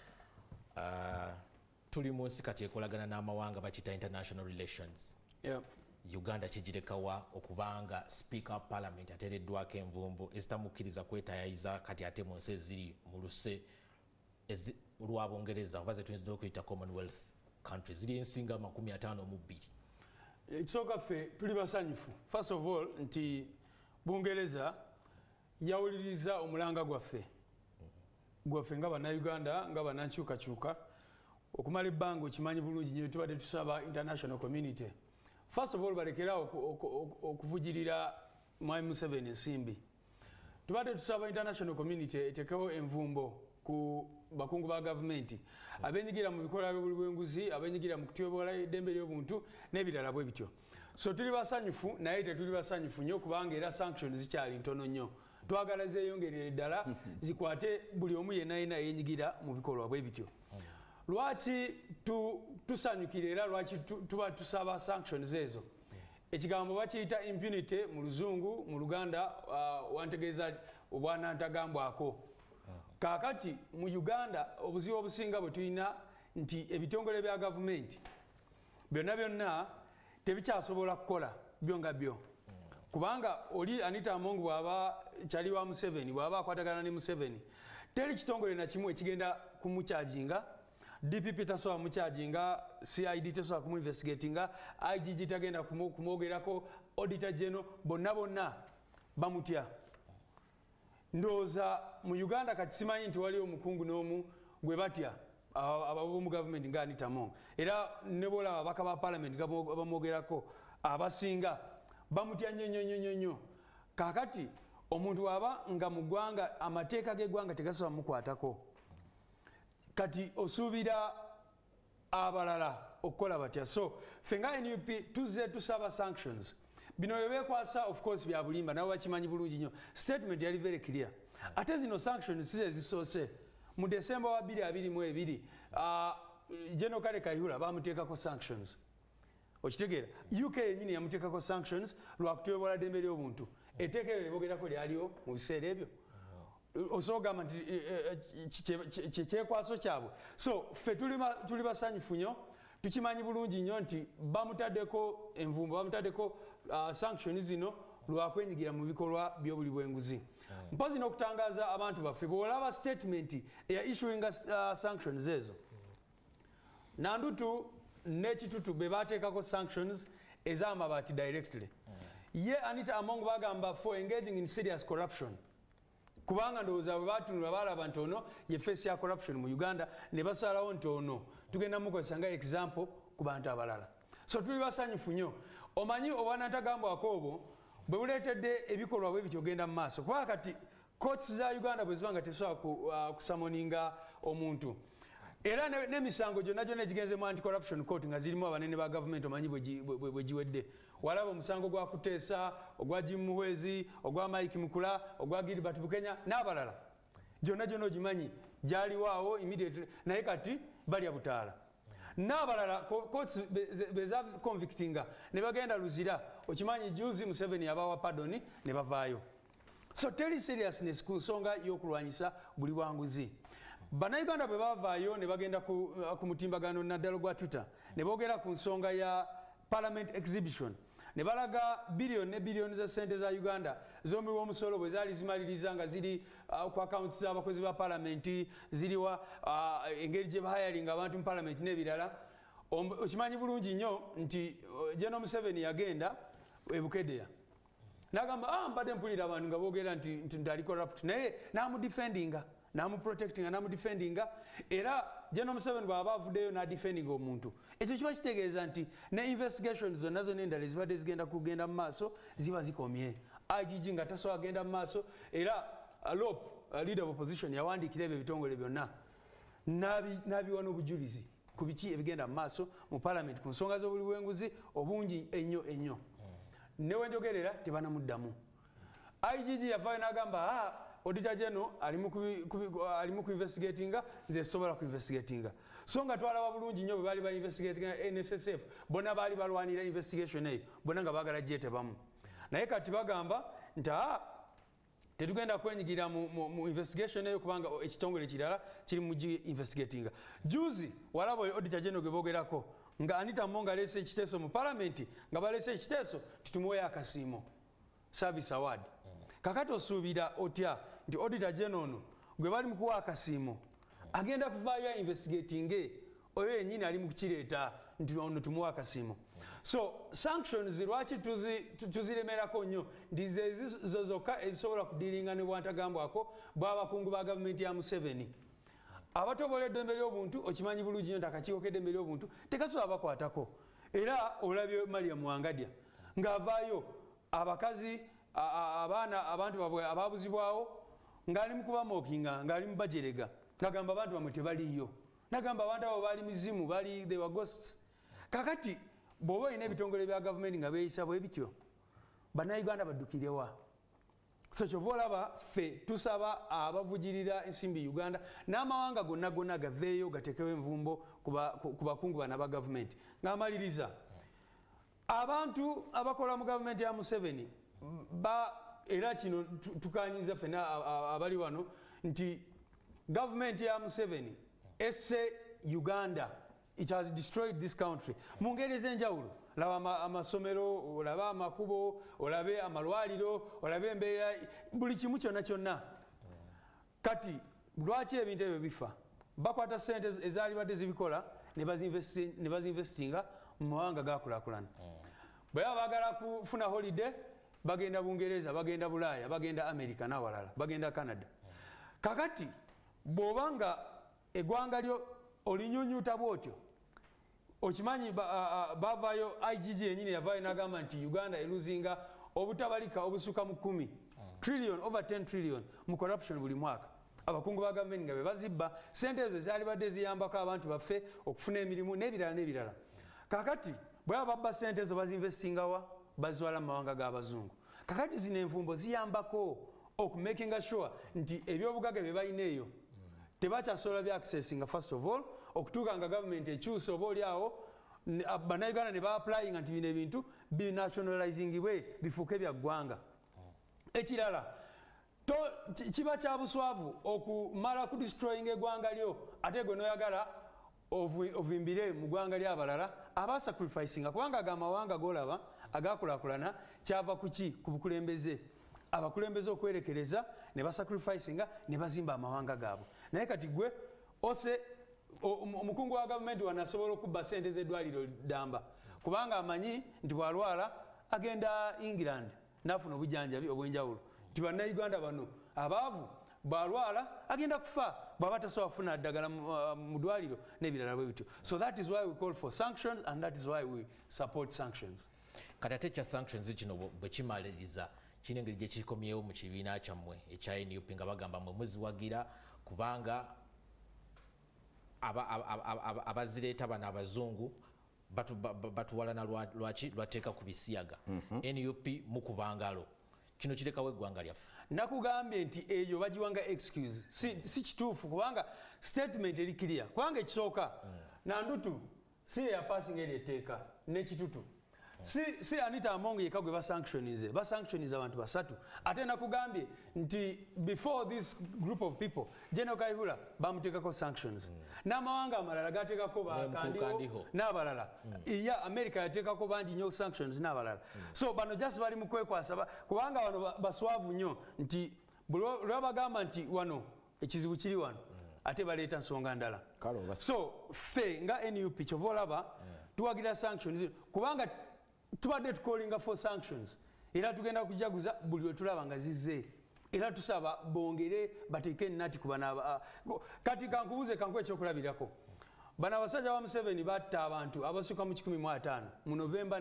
Tuli mu nsi kati ekolagana n'amawanga bakita international relations. Uganda kigirekawa okubanga speaker parliament ateereddwako envumbo ezitamukkiriza kwetayayiza kati ate mu nsi eziri mu luse lwa Bungereza oba ze tuyinza okuyita Commonwealth countries ziri ensinga 52. Ekisooka ffe tuli basanyufu first of all nti Bungereza yawuliriza omulanga gwaffe nga bannayuganda nga bannankyukakyuka okumala ebbanga okimanyi bulungi nnyo tubadde tusaba international community first of all balekerawo okuvugirira Mwami Museveni ensimbi. Tubadde tusaba international community etekewo envumbo ku bakungu ba gavumenti abenyigira mu bikola by'obulwenguzi abenyigira mu kutyoboola eddembe ly'obuntu n'ebirala bwe bityo. So tuli basanyufu naye tetuli basanyufu nnyo kubanga era sanctions zikyali ntono nnyo. Twagala zeeyongerere ddala zikwate buli omu yenna yenyigira mu bikolwa bwe bityo. Lwaki tusanyukira era lwaki tuba tusaba sanctions ezo? Ekigambo bakiyita impunity mu Luzungu, mu Luganda wantegeeza obwanantagambwako. Kaakati mu Uganda obuzibu obusinga bwe tulina nti ebitongole bya gavumenti byonna tebikyasobola kukola byo nga byo. Kubanga oli Anita Among bw'aba kyali wa Museveni bw'aba akwatagana ne Museveni teri kitongole na kimu ekigenda kumukyajinga DPP tasobola mucharginga, CID tasobola kumuinvestigatinga, IGG tagenda kumwogerako, Auditor General bonna bamutya. Ndowooza mu Uganda kati simanyi nti waliwo omukungu n'omu gwe batya ab'omu gavumenti nga Anita Among. Era ne bw'olaba ababaka ba paalamenti bamwogerako abasinga bamutya nnyo. Kaakati omuntu waba nga mu ggwanga amateeka g'eggwanga tegasobola mukwatako. Kati osuubira abalala okukola batya. So ffe nga NUP tuzze tusaba sanctions. Bino bebekwasa of course bya bulimba nabo bakimanyi bulungi nnyo. Statement yali very clear. Ate zino sanctions size zisoose. Mu December wa 2022 General Kale Kayihura bamuteekako sanctions. Okitegeera UK yennyini yamuteekako sanctions lwakuteebula ddembe ly'obuntu. Etteeka lyebogerako lyaliwo mu biseera ebyo. Osobola gamba nti kyekwaso kyabwe. So ffe tuli basanyufu nnyo. Tukimanyi bulungi nnyo nti bamutaddeko envumbo, bamutaddeko sanctions zino lwakwenyigira mu bikolwa by'obuli bw'enguzi. Mpozi n'okutangaaza abantu baffe bw'olaba statement eya issuing sanctions ezo. Nandutu n'ekitutu be baateekako sanctions ez'amabaati directly. Ye Anita Among bagamba for engaging in serious corruption. Kubanga ndowooza bwe baatunula baalaba nti ono ye face ya corruption mu Uganda ne basalawo nti ono tugenda mukozesa nga example ku bantu abalala. So tuli basanyufu nnyo. Omanyi obwanatagambwako obwo bwe buleetedde ebikolwa bwe bityo genda mu maaso. Kuba kati courts za Uganda bwe ziba nga tesobola kusamoninga omuntu. Era n'emisango gyonna egigenze mu anti-corruption court nga zirimu abanene ba gavumenti omanyi bwe giwedde. Walaba omusango gwa Kuteesa, ogwa Jim Muhwezi, ogwa Mike Mukula, ogwa Gilbert Bukenya n'abalala. Gyonna ogimanyi gyaliwaawo immediately naye kati balya butaala. N'abalala courts beza convictinga ne bagenda luzira. Okimanyi juzi Museveni yabawa pardon ne bavaayo. So teri seriousness ku nsonga y'okulwanyisa buli bwanguzi. Bannayuganda bwe bavaayo ne bagenda ku mutimbagano naddala gwa Twitter ne boogera ku nsonga ya Parliament exhibition ne balaga billion ne billion za ssente za Uganda zombi w'omusolo bwe zaali zimaliriza nga ziri ku accounts z'abakozi ba Parliament ziriwa engeri gye bahayalinga abantu mu Parliament n'ebirala. Okimanyi bulungi nnyo nti General Museveni yagenda ebukedeya n'agamba mbadde mpulira abantu nga boogera nti ali corrupt naye n'amudefendinga n'amuprotectinga n'amudefendinga era General Museveni bw'aba avuddeyo n'adefendinga omuntu. Ekyo kiba kitegeeza nti ne investigations zonna endala ezibadde zigenda kugenda mu maaso ziba zikomye. IGG nga tasobola agenda mu maaso era LOP leader of opposition yawandiikira ebyo ebitongole byonna n'abiwa n'obujulizi ku biki ebigenda mu maaso mu Parliament ku nsonga z'obuli bw'enguzi obungi ennyo. Newe njogerera tebanamuddamu. IGG yavaayo n'agamba Auditor General alimu ku investigatinga nze sobola ku investigatinga. So nga twalaba bulungi nnyo bwe baali ba investigatinga NSSF bonna baali balwanira investigation eyo bonna nga baagala gyetebamu. Naye kati bagamba nti tetugenda kwenyigira mu investigation eyo kubanga ekitongole kirala kiri mu investigatinga. Juzi walaba Auditor General gwe boogerako nga Anita Among aleese ekiteeso mu Parliament nga baleese ekiteeso titumuweyo akasiimo service award. Kakati osuubira otya nti Auditor General ono gwe bali mukuwa akasiimo agenda kuvaayo investigating oyo yennyini ali mu kukireeta nti ono tumuwa akasiimo. So sanctions lwaki tuziremerako nnyo nti zo zokka ezisobola kudiiringa ne bwantagambwako bw'abakungu ba gavumenti ya Museveni. Abatobola eddembe ly'obuntu okimanyi bulungi nnyo nti akakiiko k'eddembe ly'obuntu tekasobola bakwatako. Era olabye Mariam Wangadya ng'avaayo abakazi abaana abantu babwe ababuzibwawo ng'ali mu kubamookinga ng'ali mu bajerega ng'agamba abantu bamwe tebaliyo n'agamba abantu abo baali mizimu baali they were ghosts. Kakati bw'oba olina ebitongole bya gavumenti nga beeyisa bwe bityo bannayuganda baddukirewa. So kyova olaba ffe tusaba abavugirira ensimbi Uganda n'amawanga gonna gaveeyo gatekewo envumbo ku bakungu bana ba gavumenti. Ng'amaliriza abantu abakola mu gavumenti ya Museveni era kino tukanyiza ffena abali wano nti gavumenti ya Museveni esse Uganda, it has destroyed this country mu ngeri ez'enjawulo. Laba amasomero, olabe amakubo, olabe amalwaliro, olabe embeera, buli kimu kyonna. Kati lwaki ebintu ebyo bifa? bakwata sente ezaali badde zibikola ne bazinvestinga mu mawanga gakulakulana bwe baba baagala kufuna holiday bagenda Bungereza bagenda Bulaaya bagenda America n'awalala bagenda Canada kakati bw'obanga eggwanga lyo olinyunyuuta bw'otyo okimanyi bavaayo IGG yenyini yavaayo n'agamba nti Uganda eluzinga obutabalika obusuka mu 10 trillion over 10 trillion mu corruption buli mwaka abakungu ba gavumenti nga be bazibba sente ezo zaali badde ziyambako abantu baffe okufuna emirimu n'ebirala kakati bwe babba sente ezo bazinvestingawa bazitwala mu mawanga g'abazungu kakati zino envumbo ziyambako okumakinga sure nti ebyobugagga bye balina eyo tebakyasobola bya accessinga first of all okutuuka nga gavumenti ekyusa oba oli awo bannayuganda ne ba-applyinga nti bino ebintu binationalizingibwe bifuuke bya ggwanga ekirala kiba kya buswavu okumala kudestroyinga eggwanga lyo ate gwe noyagala ovimbire mu ggwanga ly'abalala abasacrificinga kubanga agamawanga golaba agakulakulana kyava kuki ku bukulembeze abakulembeze okwerekereza ne basacrificinga ne bazimba amawanga gaabwe naye kati gwe ose omukungu wa gavumenti wanasobola okubba sente z'eddwaliro ddamba kubanga amanyi nti bwalwala agenda England n'afuna obujjanjabi obw'enjawulo nti bannayuganda bano abaavu bwalwala agenda kufa bw'aba tasobola kufuna ddagala mu ddwaliro n'ebirala bwe bityo so that is why we call for sanctions and that is why we support sanctions kati ate ekya sanctions kino bwe kimaliriza kino engeri gye kikomyewo mu kibiina kyammwe ekya NUP nga bagamba mwe muziwagira kubanga abazireeta bano abazungu batuwalana lwaki lwateeka ku bisiyaga NUP mukubangalo kino kirekawo eggwanga lyaffe nakugambye nti eyo bagiwanga excuse si kituufu kubanga statement eri clear kubanga ekisooka nandutu si eyapasinga eri etteeka n'ekitutu si Anita Among yekka gwe basanctionize abantu basatu ate nakugambye nti before this group of people General Kayihura bamuteekako sanctions n'amawanga amalala gateekako bakandiho n'abalala iya America yateekako bangi nnyo sanctions n'abalala so bano just bali mu kwekwasa kubanga wano baswavu nnyo nti lwabagamba nti wano ekizibu kiri wano ate baleeta nsonga ndala so ffe nga NUP kyova olaba tuwagira sanctions kubanga tubadde tukolinga for sanctions era tugenda kujaguza buli wetulaba nga zizze era tusaba bongere bateeke ennati kubana kati kankubuze kankuwa ekyokulabirako bano abasajja ba Museveni batta abantu abasukka mu 15 mu November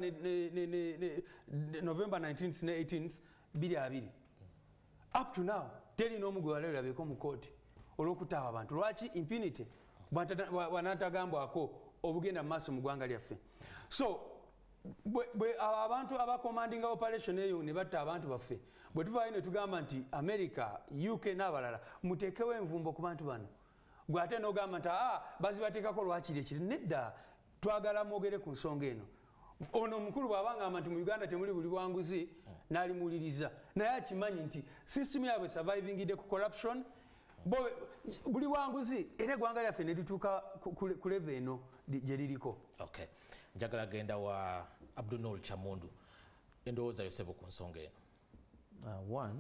19th ne 18th 22 up to now teri n'omugwe walabirabeko mu kooti olw'okutaaba abantu lwaki impunity bwanatagambwako obugenda mu maaso mu ggwanga lyaffe so abantu abacommandinga operation eyo ne batta abantu baffe bwe tuvaayo ne tugamba nti America UK n'abalala muteekewo envumbo ku bantu bano gwe ate n'ogamba nti bazibateekako lwakiri ekiri nedda twagala mwogere ku nsonga eno ono omukulu bw'abangamba nti mu Uganda temuli buli bwanguzi n'alimuwuliriza naye akimanyi nti system yaabwe survivingidde ku corruption buli bwanguzi era eggwanga lyaffe ne lituuka ku level eno gye liriko okay njagala genda wa Abdunol Chamundu endowooza yosebo ku nsonga eno one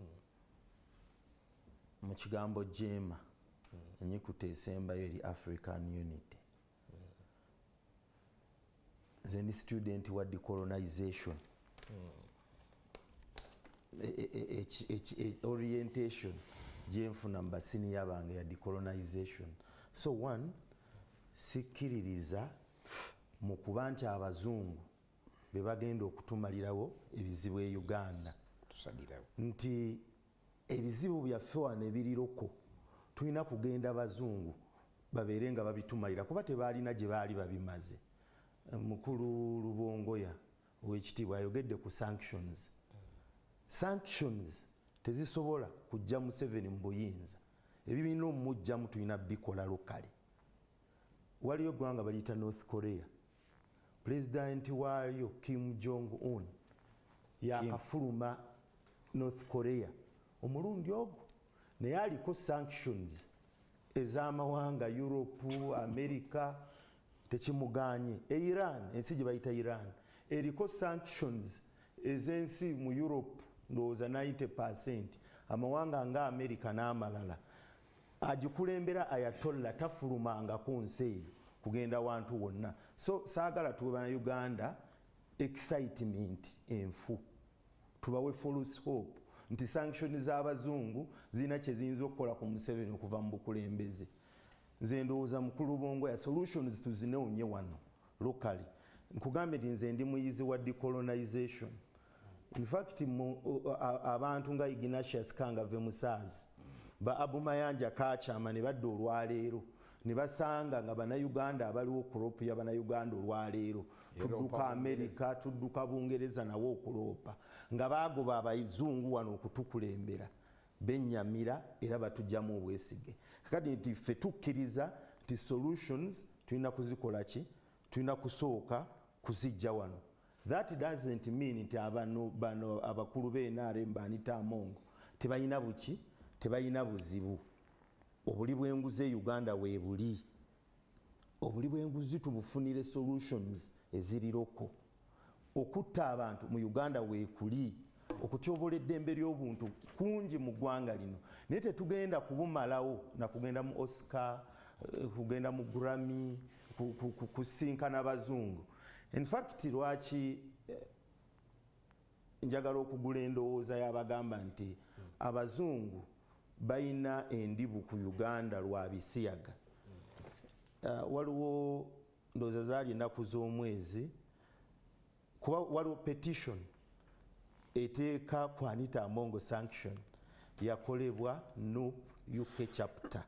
mu kigambo jeema enyikuta esembayo eri African Unity nze ndi student wa decolonization orientation gyenfuna mu basiniya bange ya decolonization so one sikkiririza mu kuba nti abazungu be bagenda okutumalirawo ebizibu e Uganda nti ebizibu byaffe wano ebiriroko tulina kugenda abazungu babeere nga babitumalira kuba tebaalina gye baali babimaze mukulu Lubongoya ow'ekitiibwa ayogedde ku sanctions tezisobola kujja Museveni mu buyinza ebibiina omumujjamu tulina bikola lokale waliyo eggwanga baliyita North Korea pulezidenti waayo Kim Jong-un yakafuluma North Korea omulundi ogwo naye aliko sanctions ez'amawanga Europe America tekimuganye Iran ensi gye bayita Iran eriko sanctions ez'ensi mu Europe ndowooza 90% amawanga nga America n'amalala agikulembera Ayatollah tafulumangako nsi eyo kugenda wantu wonna. So saagala tuwe bannayuganda excitement enfu, tubawe false hope nti sanction z'abazungu zirina kye ziyinza okukola ku Museveni okuva mu bukulembeze. Nze ndowooza mukulu Bongo ya solutions tuzinoonye wano locally. Nkugambye nti nze ndi muyizi wa decolonization. In fact abantu nga Ignatius Kangave Musaazi ba Abumayanja Kachama ne badde olwaleero ne basanga nga bannayuganda abaliwo crop ya bannayuganda olwaleero tudduka America tudduka Bungereza nawo okuloopa nga bagoba abayizungu wano okutukulembera bennyamira era batujjamu obwesige. Kakati nti ffe tukkiriza nti solutions tulina kuzikola ki, tulina kusooka kuzijja wano. That doesn't mean nti bano abakulu b'NRM Anita Amongo tebalina buki, tebalina buzibu. Obuli bw'enguzi e Uganda weebuli. Obuli bw'enguzi tubufunire solutions eziriroko. Okutta abantu mu Uganda weekuli. Okutyobola eddembe ly'obuntu kungi mu ggwanga lino. Naye tetugenda kubumalawo na kugenda mu Oscar, kugenda mu Grammy, kusinkana bazungu. In fact lwaki njagala okugula endowooza y'abagamba nti abazungu bayina endibu ku Uganda lwa bisiyaga. Waliwo ndowooza zaali ennaku z'omwezi kuba waliwo petition eteeka ku Anita Amongo sanction yakolebwa NUP UK chapter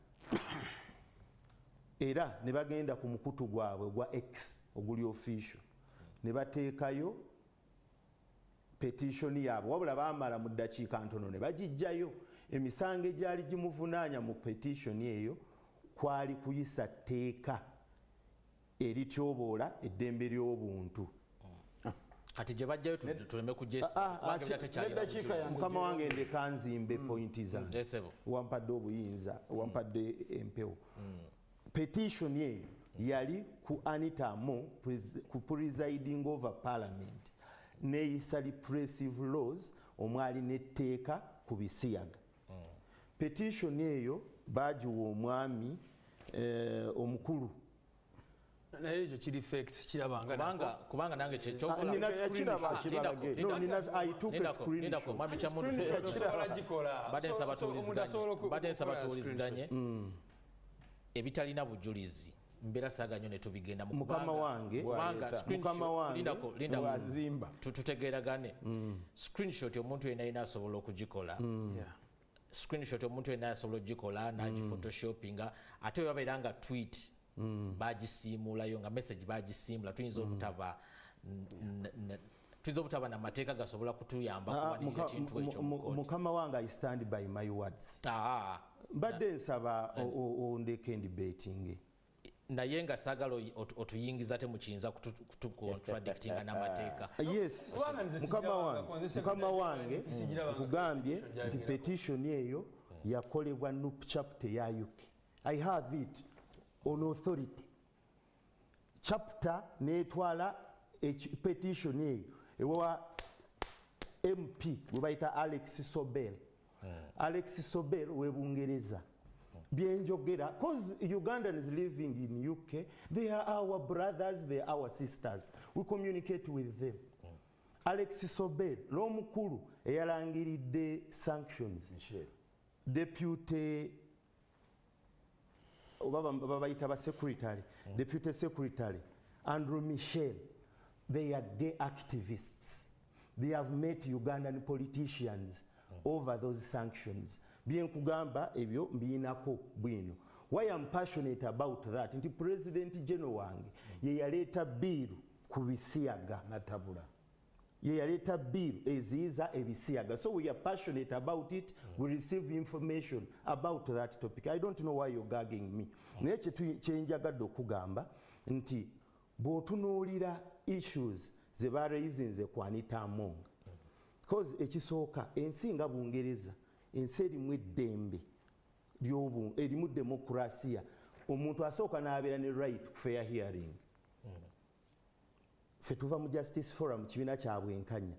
era ne bagenda ku mukutu gwabwe gwa X oguli official ne bateekayo petition yaabwe wabula baamala mu ddakiika ntono ne bagijjayo. Emisango egyali gimuvunaanya mu petition eyo kwali kuyisa tteeka erityoboola eddembe ly'obuntu. Kati gye bajjayo tuleme Mukama wange ndeka nzimbe pointi zange wampadde obuyinza wampadde empewo. Petition eyo yali ku Anita Amongo ku presiding over parliament neeyisa repressive laws omwali n'etteeka ku bisiyaga. Petition eyo baagiwa omwami omukulu. Naye ekyo kiri facts kirabanga kubanga nange badde nsabatuuliziganye ebitalina bujulizi mbeera saaganyo ne tubigenda mukama wange tutegeeragane. Screenshot omuntu yenna alina asobola okugikola. Screenshot omuntu yenna asobola okugikola n'agiphotoshopinga ate babeera nga tweet bagisiimulayo nga message bagisiimula tuyinza obutaba namateeka gasobola kutuyamba kuwanirira kintu ekyo. Mukama wange I stand by my words. Mbadde nsaba ondeke debating naye nga saagala otuyingiza ate mukiyinza kutucontradictinga n'amateeka. Yes, mukama wange nkugambye nti petition eyo yakolebwa NUP chapter ya UK. I have it on authority. Chapter netwala petition eyo ewa MP we bayita Alex Sobel. Alex Sobel we Bungereza. Byenjogera cause Ugandans living in UK, they are our brothers, they are our sisters. We communicate with them. Alex Sobel l'omukulu eyalangiridde sanctions. Deputy babayita ba secretary, deputy secretary Andrew Michel, they are gay activists. They have met Ugandan politicians over those sanctions. Bien kugamba ebyo mbinako bwino. Why I'm passionate about that nti President General wange ye yaleta bill ku bisiyaga natabula. Ye yaleta bill eziza ebisiyaga. So we are passionate about it. We receive information about that topic. I don't know why you're gagging me. Naye kyenjagadde okugamba nti bw'otunuulira issues ze baraisinze ku Anita Amongo. Because ekisooka ensi nga Bungereza ensi erimu eddembe erimu demokrasiya omuntu asooka n'abeera ne right to fair hearing. Ffe tuva mu Justice Forum kibiina kya bwenkanya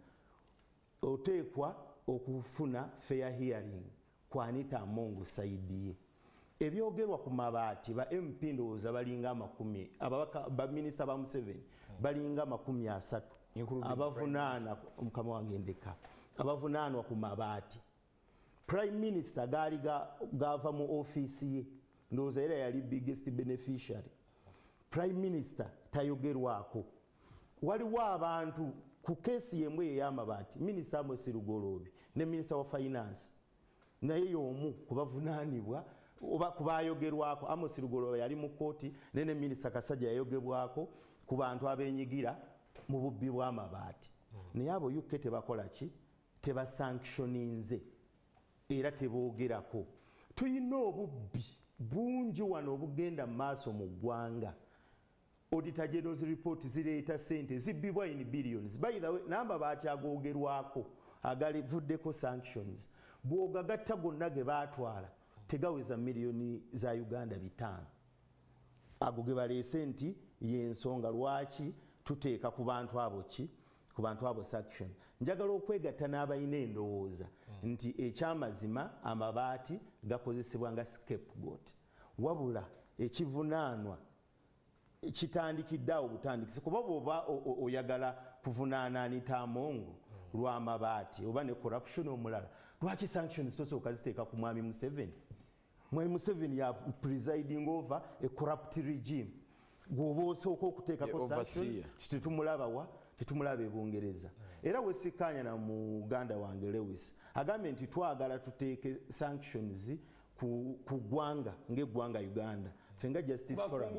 oteekwa okufuna fair hearing ku Anita Amongo saidi ye. ebyogerwa ku mabaati ba MP ndowooza balinga 10 ababaka ba minisita ba Museveni balinga 30 abavunaana omukama wange ndeka abavunaanwa ku mabaati. Prime Minister gava mu office ye ndowooza era yali biggest beneficiary. Prime Minister tayogerwako. Waliwo abantu ku kesi yemwe ey'amabaati Minisita Amos Lugoloobi ne Minisita wa Finance naye y'omu kubavunaanibwa oba kubayogerwako. Amos Lugoloobi yali mu kooti ne Minisita Kasajja yayogebwako ku bantu abenyigira mu bubbi bw'amabaati. Naye abo UK tebakola ki? Tebasanctioninze era teboogerako. Tuyina obubbi bungi wano obugenda mu maaso mu ggwanga. Auditor General's report zireeta sente zibbibwa in billions. By the way, n'amabaati agoogerwako agalivuddeko sanctions bw'ogagatta gonna ge baatwala tegaweza miliyoni za Uganda 5. Ago ge baleese nti y'ensonga lwaki tuteeka ku bantu abo ki? Ku bantu abo sanction. Njagala okwegatta n'abalina endowooza nti ekyamazima amabaati gakozesebwa nga scapegoat. Wabula ekivunaanwa kitandikidde butandikise kuba bw'oba oyagala kuvunaana Anita Amongo lw'amabaati oba ne corruption omulala lwaki sanctions tosooka ziteeka ku Mwami Museveni? Mwami Museveni ya presiding over a corrupt regime. Gwoba osooka okuteekako sanctions tetumulaba e Bungereza. Era wesikkaanya na muganda wange Lewis agambye nti twagala tuteeke sanctions ku ggwanga ng'eggwanga Uganda. Fenga Justice Forum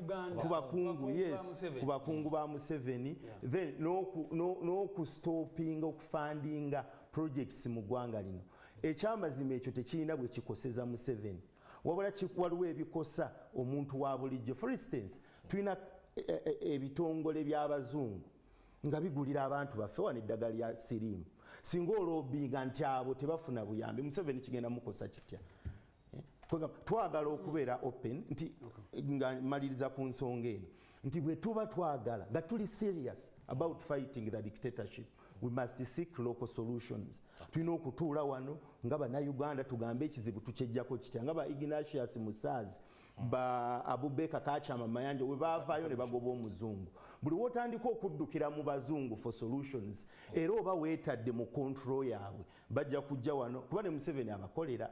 ku bakungu ba Museveni then n'okustopinga okufandinga projects mu ggwanga lino. Ekyamazima ekyo tekirina bwe kikoseza Museveni wabula waliwo ebikosa omuntu wa bulijjo. For instance tulina ebitongole by'abazungu nga bigulira abantu baffe wano eddagala lya siriimu. Singa olobinga nti abo tebafuna buyambi Museveni kigenda mukosa kitya? Twagala okubeera open nti nga maliriza ku nsonga eno nti bwe tuba twagala nga tuli serious about fighting the dictatorship we must seek local solutions. Tulina okutuula wano nga bannayuganda tugambe ekizibu tukyejjako kitya nga ba Ignatius Musaazi ba Abubeka Kachama Mayanja we baavaayo ne bagoba omuzungu. Buli wotandika okuddukira mu bazungu for solutions era oba weetadde mu control yaabwe bajja kujja wano kuba ne Museveni abakolera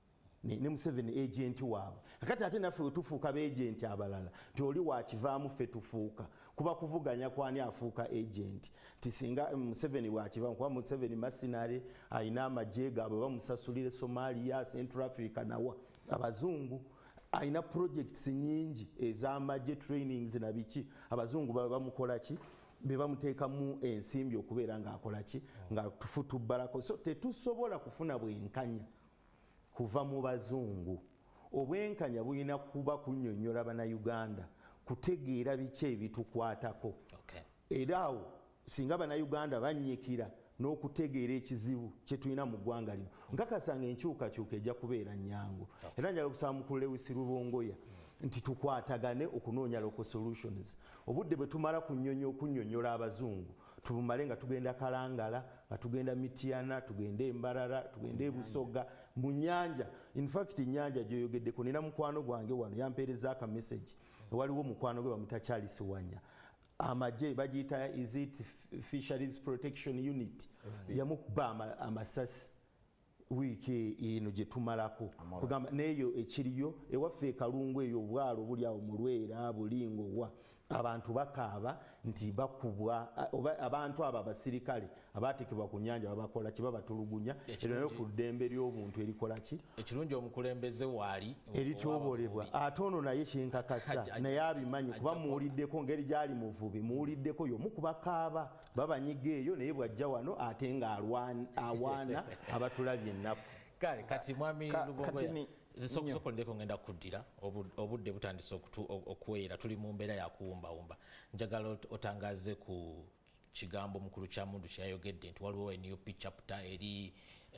ne Museveni agent waabwe. Kakati ate naffe we tufuuka beagenti abalala toli wakivaamu ffe tufuuka kuba kuvuganya kwani afuuka agent tisinga Museveni bwakivaamu kuba Museveni masinare alina amagye gaabwe bamusasulire Somalia, Central Africa nawa abazungu alina projects nyingi ez'amagye trainings na biki abazungu bamukola ki be bamuteekamu ensimbi okubeera ng'akola ki nga tufutubbalako. So tetusobola kufuna bwenkanya kuva mu bazungu. Obwenkanya bulina kuba kunnyonnyola bannayuganda kutegeera biki ebitukwatako. Era awo singa bannayuganda bannyikira n'okutegeera ekizibu kye tulina mu ggwanga lino nkakasanga enkyukakyuka ejja kubeera nnyangu. Era njagala kusaba mukulu Lewis Lubongoya nti tukwatagane okunoonya local solutions. Obudde bwe tumala kunnyonnyola abazungu tubumale nga tugenda Kalangala nga tugenda Mityana tugenda Embarara tugenda e Busoga mu nnyanja. In fact nnyanja gyoyogeddeko nina mukwano gwange wano yampeereza aka message waliwo mukwano gwe bamuta Charles Wanya amagye bagiyita is it Fisheries Protection Unit yamukuba amasasi wiiki eno gye tumalako kugamba neeyo ekiriyo ewaffe Kalungu eyo obwalo buli awo mu Lwera Bulingo wa abantu bakaaba nti bakubwa abantu abo abasirikale abatekebwa ku nnyanja babakola kiba batulugunya era ku ddembe ly'obuntu erikola ki ekirungi omukulembeze waali erityobolebwa ate ono naye kyenkakasa naye abimanyi kuba muwuliddeko ngeri gyali muvubi muwuliddeko y'omu ku bakaaba babanyiga eyo naye bw'ajja wano ate nga awaana abatulabye ennaku. Kale kati Mwami Lubongoya soko ndeko ngenda kuddira obudde butandise okuweera tuli mu mbeera ya kuwumbawumba. Njagala otangaze ku kigambo mukulu kya mundu kyayogedde nti waliwo NUP chapter eri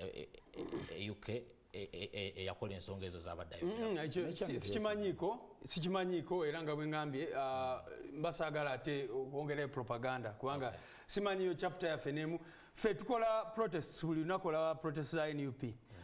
UK eyakola ensonga ezo zabadde sikimanyiiko era nga bwe ngambye mbasaagala ate okwongera propaganda kubanga simanyiyo chapter yaffe n'emu ffe tukola protests buli lunaku olaba protests za NUP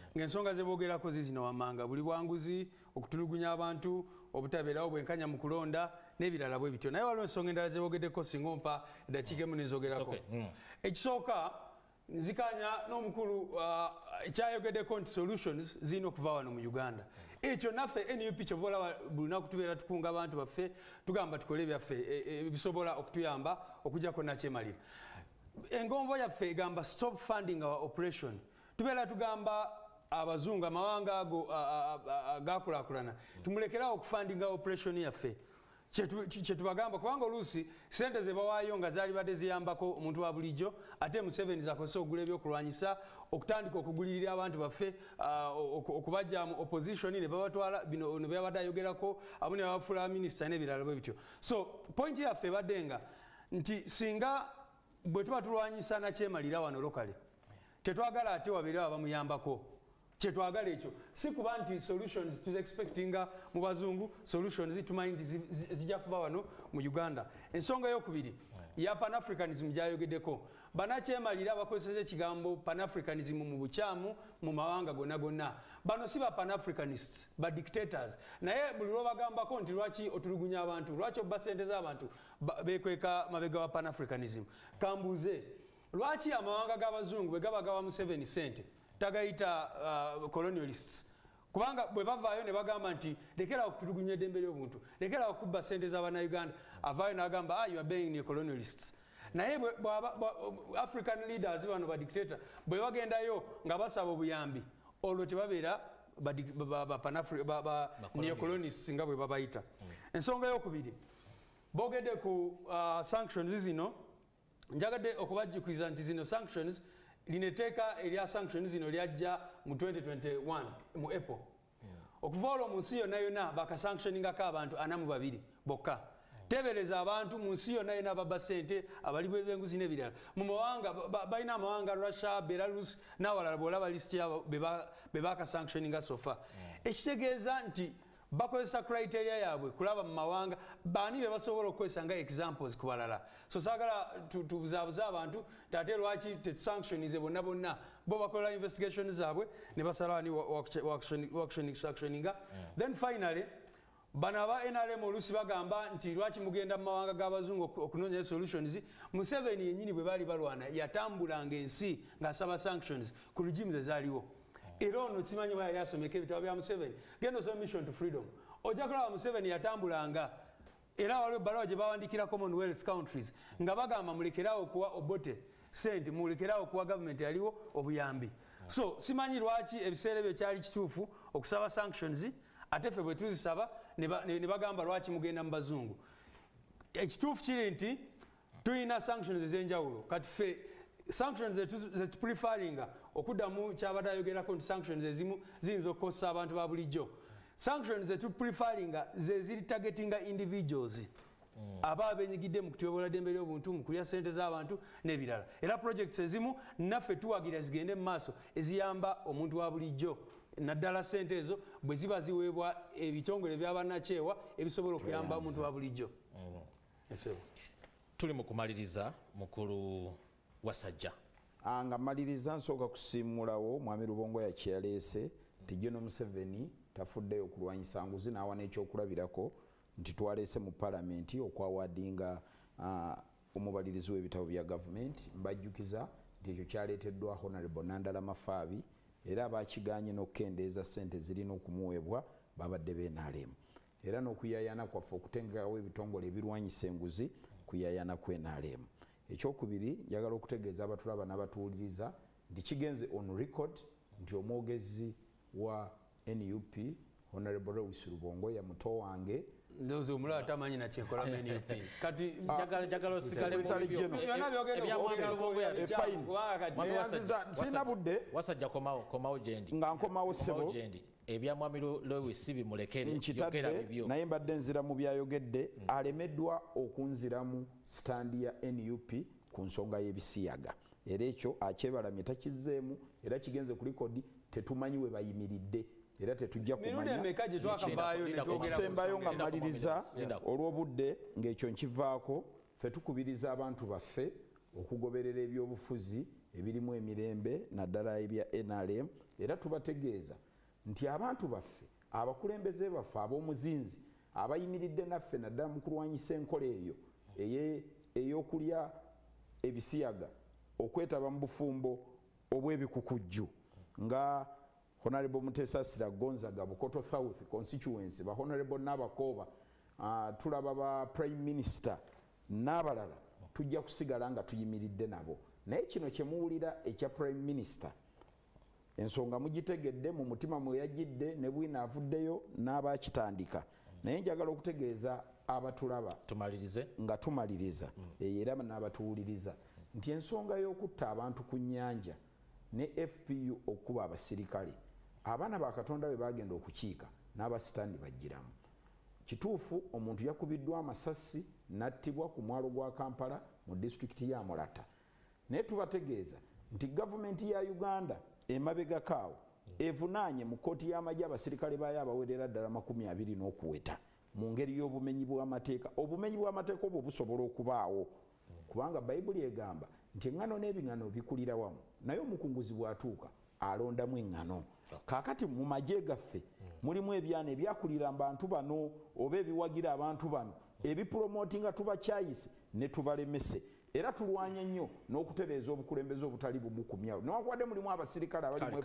ng'ensonga ze boogerako zizino wammanga buli bwanguzi okutulugunya abantu obutabeerawo bwenkanya mu kulonda n'ebirala bwe bityo naye waliwo ensonga endala ze boogeddeko singa ompa eddakiika emu nezogerako ekisooka nzikanya n'omukulu ekyayogeddeko nti solutions zirina okuva wano mu Uganda ekyo naffe NUP kyova olaba buli lunaku tubeera tukunga abantu baffe tugamba tukole ebyaffe ebisobola okutuyamba okujjako nakyemalira engombo yaffe egamba stop funding our operation tubeera tugamba abazungu amawanga ago gakulaakulana tumulekerawo okufandinga operation yaffe kyetubagamba kubanga oluusi sente ze bawaayo nga zaali badde ziyambako omuntu wa bulijjo ate Museveni zakozesa okugula ebyokulwanyisa okutandika okugulirira abantu baffe okubajja mu opposition ne babatwala bino ne byabadde ayogerako abo ne babafuula minisita n'ebirala bwe bityo so point yaffe ebaddenga nti singa bwe tuba tulwanyisa nakyemalira wano lokale tetwagala ate wabeerewo abamuyambako kyetwagala ekyo si kuba nti solutions tuexpectinga mu bazungu solutions tumanyi nti zijja kuva wano mu Uganda ensonga eyokubiri ya pan-africanism gyayogeddeko banakyemalira bakozesa ekigambo pan-africanism mu bukyamu mu mawanga gonna gonna bano si ba pan-africanists ba dictators naye buli lwobagambako nti lwaki otulugunya abantu lwaki obba sente z'abantu bekweka mabega wa pan-africanism kambuuze lwaki amawanga g'abazungu bwe gaba gawa Museveni sente tagayita colonialists kubanga bwe bavaayo ne bagamba nti lekera okutulugunya eddembe ly'obuntu lekera okubba sente z'abannayuganda avaayo n'agamba you are being colonialists naye African leaders bano ba dictator bwe bagendayo nga basaba obuyambi olwo tebabeera neocolonists nga bwe babayita ensonga y'okubiri boogedde ku sanctions zino njagadde okubajjukiza nti zino sanctions lineteeka erya sanctions zino lyajja mu 2021 mu April okuva olwo mu nsi yonna yonna bakasanctioningako abantu 42 bokka tebereza abantu mu nsi yonna yonna babba sente abali b'enguzi n'ebirala mu mawanga balina amawanga Russia, Belarus n'awalala bw'olaba lisiti yabo be bakasanctioninga sofa ekitegeeza nti bakozesa criteria yaabwe kulaba mu mawanga baani be basobola okukozesa nga examples ku balala so saagala tubuzaabuza abantu ate lwaki tetusanctionize bonna bonna bo bakola investigation zaabwe ne basalawo ni sanctioninga then finally bano aba NRM oluusi bagamba nti lwaki mugenda mu mawanga g'abazungu okunoonya solutions Museveni yennyini bwe baali balwana yatambulanga ensi ng'asaba sanctions ku regimes ezaaliwo era ono kimanyi bwe yali asomeka ebitabo bya Museveni genda osoma mission to freedom ojja kulaba Museveni yatambulanga era waliwo ebbalawa gye bawandikira Commonwealth countries nga bagamba mulekerawo okuwa Obote sente mulekerawo okuwa gavumenti yaliwo obuyambi so simanyi lwaki ebiseera ebyo kyali kituufu okusaba sanctions ate ffe bwe tuzisaba ne bagamba lwaki mugenda mu bazungu ekituufu kiri nti tulina sanctions ez'enjawulo kati ffe sanctions zetuprefaringa okuddamu kyabadde ayogerako nti sanctions ezimu ziyinza okukozesa abantu ba bulijjo sanctions zetuprefaringa ze ziri targetinga individuals aba abenyigidde mu kutyobola ddembe ly'obuntu mu kulya sente z'abantu n'ebirala era projects ezimu naffe tuwagira zigende mu maaso eziyamba omuntu wa bulijjo naddala sente ezo bwe ziba ziweebwa ebitongole by'abannakyewa ebisobola okuyamba omuntu wa bulijjo tuli mu kumaliriza mukulu Wasajja nga maliriza nsooka kusiimulawo mwami Lubongo yakyaleese nti General Museveni tafuddeyo okulwanyisa nguzi n'awa n'ekyokulabirako nti twaleese mu palamenti okwawaadinga omubalirizi w'ebitabo bya gavumenti mbajjukiza nti ekyo kyaleeteddwa Honorable Nandala Mafaabi era abakiganye n'okukendeeza ssente zirina okumuweebwa babadde b'NRM era n'okuyayana kwaffe okutengerawo ebitongole ebirwanyisa enguzi kuyayana ku NRM ekyokubiri njagala okutegeeza abatulaba n'abatuwuliriza nti kigenze on record nti omwogezi wa NUP Honorable Lewis Lubongo ya muto wange ndoze omulala tamanyi nakyekola mu NUP kati njagala osigale mu sina budde Wasajja komawo gyendi nga nkomawo ssebo ebya mwami Lewis bimulekere nkitadde naye mbadde nzira mu byayogedde alemeddwa okunziramu standi ya NUP ku nsonga y'ebisiyaga era ekyo akyebalamye takizzeemu era kigenze ku likodi tetumanyi we bayimiridde era tetujja kumanya okusembayo nga maliriza olw'obudde ng'ekyo nkivaako ffe tukubiriza abantu baffe okugoberera ebyobufuzi ebirimu emirembe naddala ebya NRM era tubategeeza nti abantu baffe abakulembeze baffe ab'omuzinzi abayimiridde naffe naddala mu kulwanyisa enkola eyo ey'okulya ebisiyaga okwetaba mu bufumbo obw'ebikukujju nga Honorable Mutesa Sira Gonzaga Bukoto South constituency ba Honorable Nabakoba tulaba ba Prime Minister n'abalala tujja kusigala nga tuyimiridde nabo naye kino kye muwulira ekya Prime Minister ensonga mugitegedde mu mutima mwe yajjidde ne bwina avuddeyo n'abakitandika naye njagala okutegeeza abatulaba nga tumaliriza era n'abatuwuliriza nti ensonga y'okutta abantu ku nnyanja ne FPU okuba abasirikale abaana ba Katonda bwe bagenda okukiika n'abasitani bajjiramu kituufu omuntu yakubiddwa amasasi n'attibwa ku mwalo gwa Kampala mu disitulikiti ya Mulata naye tubategeeza nti gavumenti ya Uganda emabega kaawo evunaanye mu kkooti y'amagye abasirikale baayo abawerera ddala 20 n'okuweta mu ngeri y'obumenyi bw'amateeka obumenyi bw'amateeka obwo busobola okubaawo kubanga bayibuli egamba nti eŋŋano n'ebiŋŋano bikulira wamu naye omukunguzi bw'atuuka alondamu eŋŋano kaakati mu magye gaffe mulimu ebyana ebyakulira abantu bano oba ebiwagira abantu bano ebipromotinga tubakyayise ne tubalemese era tulwanya nnyo n'okutereeza obukulembeze obutali bumu ku myalo newankubadde mulimu abasirikale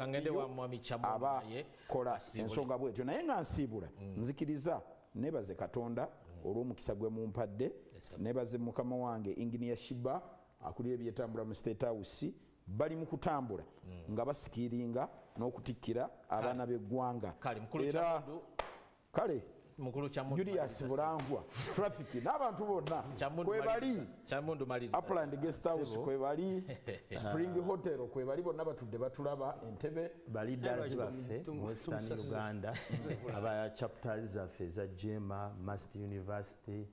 abakola ensonga bwetyo naye nga nsiibula nzikiriza nebaze Katonda olw'omukisa gwe mumpadde nebaze mukama wange Engineer Shiba akulira ebyetambula mu State House bali mu kutambula nga basikiringa n'okutikkira abaana b'eggwanga era kale mukulu kyamundu Julius Bulangwa traffic n'abantu bonna kwebali kyamundu maliriza Upland Guest House kwebali Spring Hotel kwebali bonna batudde batulaba Entebbe balidazi baffe mu Western Uganda aba chapters zaffe za Jema Must University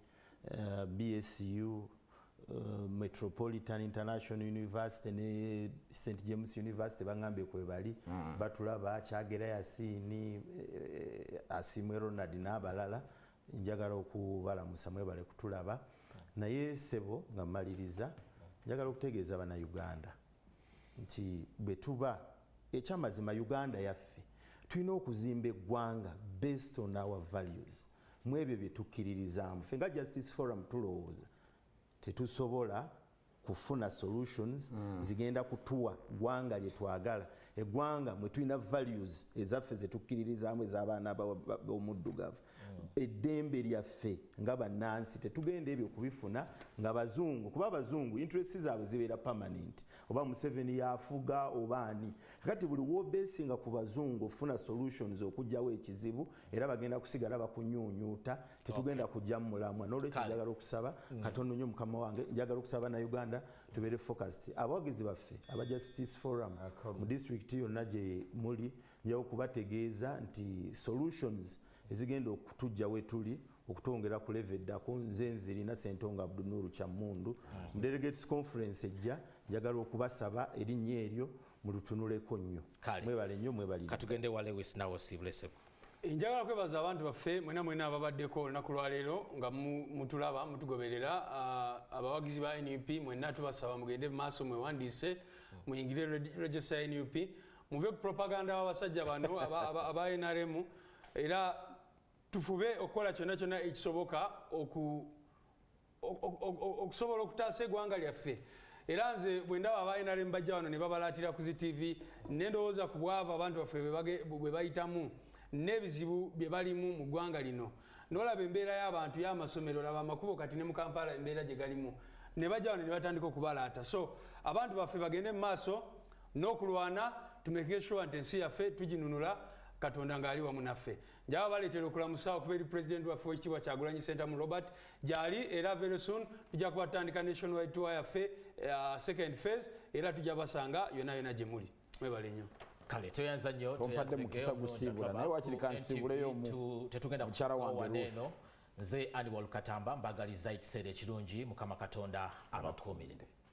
BSU Metropolitan International University ne St James University bangambye kwebali batulaba Kyagera Yasini Asimwe Ronald n'abalala njagala okubalamusa mwebale kutulaba naye sebo nga maliriza njagala okutegeeza bana Uganda nti betuba ekyamazima Uganda yaffe tulina okuzimba eggwanga based on our values mwebyo byetukkiririzamu ffe nga Justice Forum tulowooza tetusobola kufuna solutions zigenda kutuwa gwanga lyetwagala eggwanga mwe tulina values ezaffe zetukkiririzamu ez'abaana b'omuddugavu eddembe lyaffe nga bannansi tetugenda ebyo kubifuna nga bazungu kuba abazungu interest zaabwe zibeera permanent oba Museveni yafuga oba ani kakati buli wobesinga ku bazungu ofuna solutions okugjawo ekizibu era bagenda kusigala bakunyuunyuuta tetugenda kujja mu mulamwa n'olwekyo njagala okusaba Katonda nnyo mukama wange njagala okusaba na Uganda tubeere focused abawagizi baffe aba Justice Forum mu district yonna gye muli njawo kubategeeza nti solutions ezigenda okutujja we tuli okutongera ku level eddako nze nzirina Ssentonga Abdunuru Kyamundu mu delegates conference ejja njagala okubasaba erinnya eryo mu lutunuleko nnyo mwebale nnyo mwebali katugende wale wesi nawo sibuleseko njagala kwebaza abantu baffe mwena ababaddeko olunaku lwaleero nga mutulaba mutugoberera abawagizi ba NUP mwena tubasaba mugende mu maaso mwewandiise muyingire register ya NUP muve ku propaganda w'abasajja bano aba NRM era tufube okukola kyonna ekisoboka okusobola okutaasa eggwanga lyaffe era nze bwe ndaba aba NRM bajja wano ne babalaatira ku zi TV nendowooza ku bwava abantu baffe bwe bayitamu n'ebizibu bye balimu mu ggwanga lino n'olaba embeera y'abantu y'amasomero laba amakubo kati ne mu Kampala embeera gye galimu ne bajja wano ne batandika okubalaata so abantu baffe bagende mu maaso n'okulwana tumeke sure nti ensi yaffe tuginunula Katonda ng'ali wamu naffe njaba baleetera okulamusa okuva eri president waffe w'ekitiibwa Kyagulanyi Ssentamu Robert gyali era very soon tujja kubatandika nationwide tour yaffe second phase era tujja basanga yonna gye muli mwebale nnyo kale toyanza nnyo tompadde mukisa gusiibula naye wakiri kansiibuleyo mukyala wange eno nze Annual Katamba mbagaliza ekiseera ekirungi Mukama Katonda abakuumire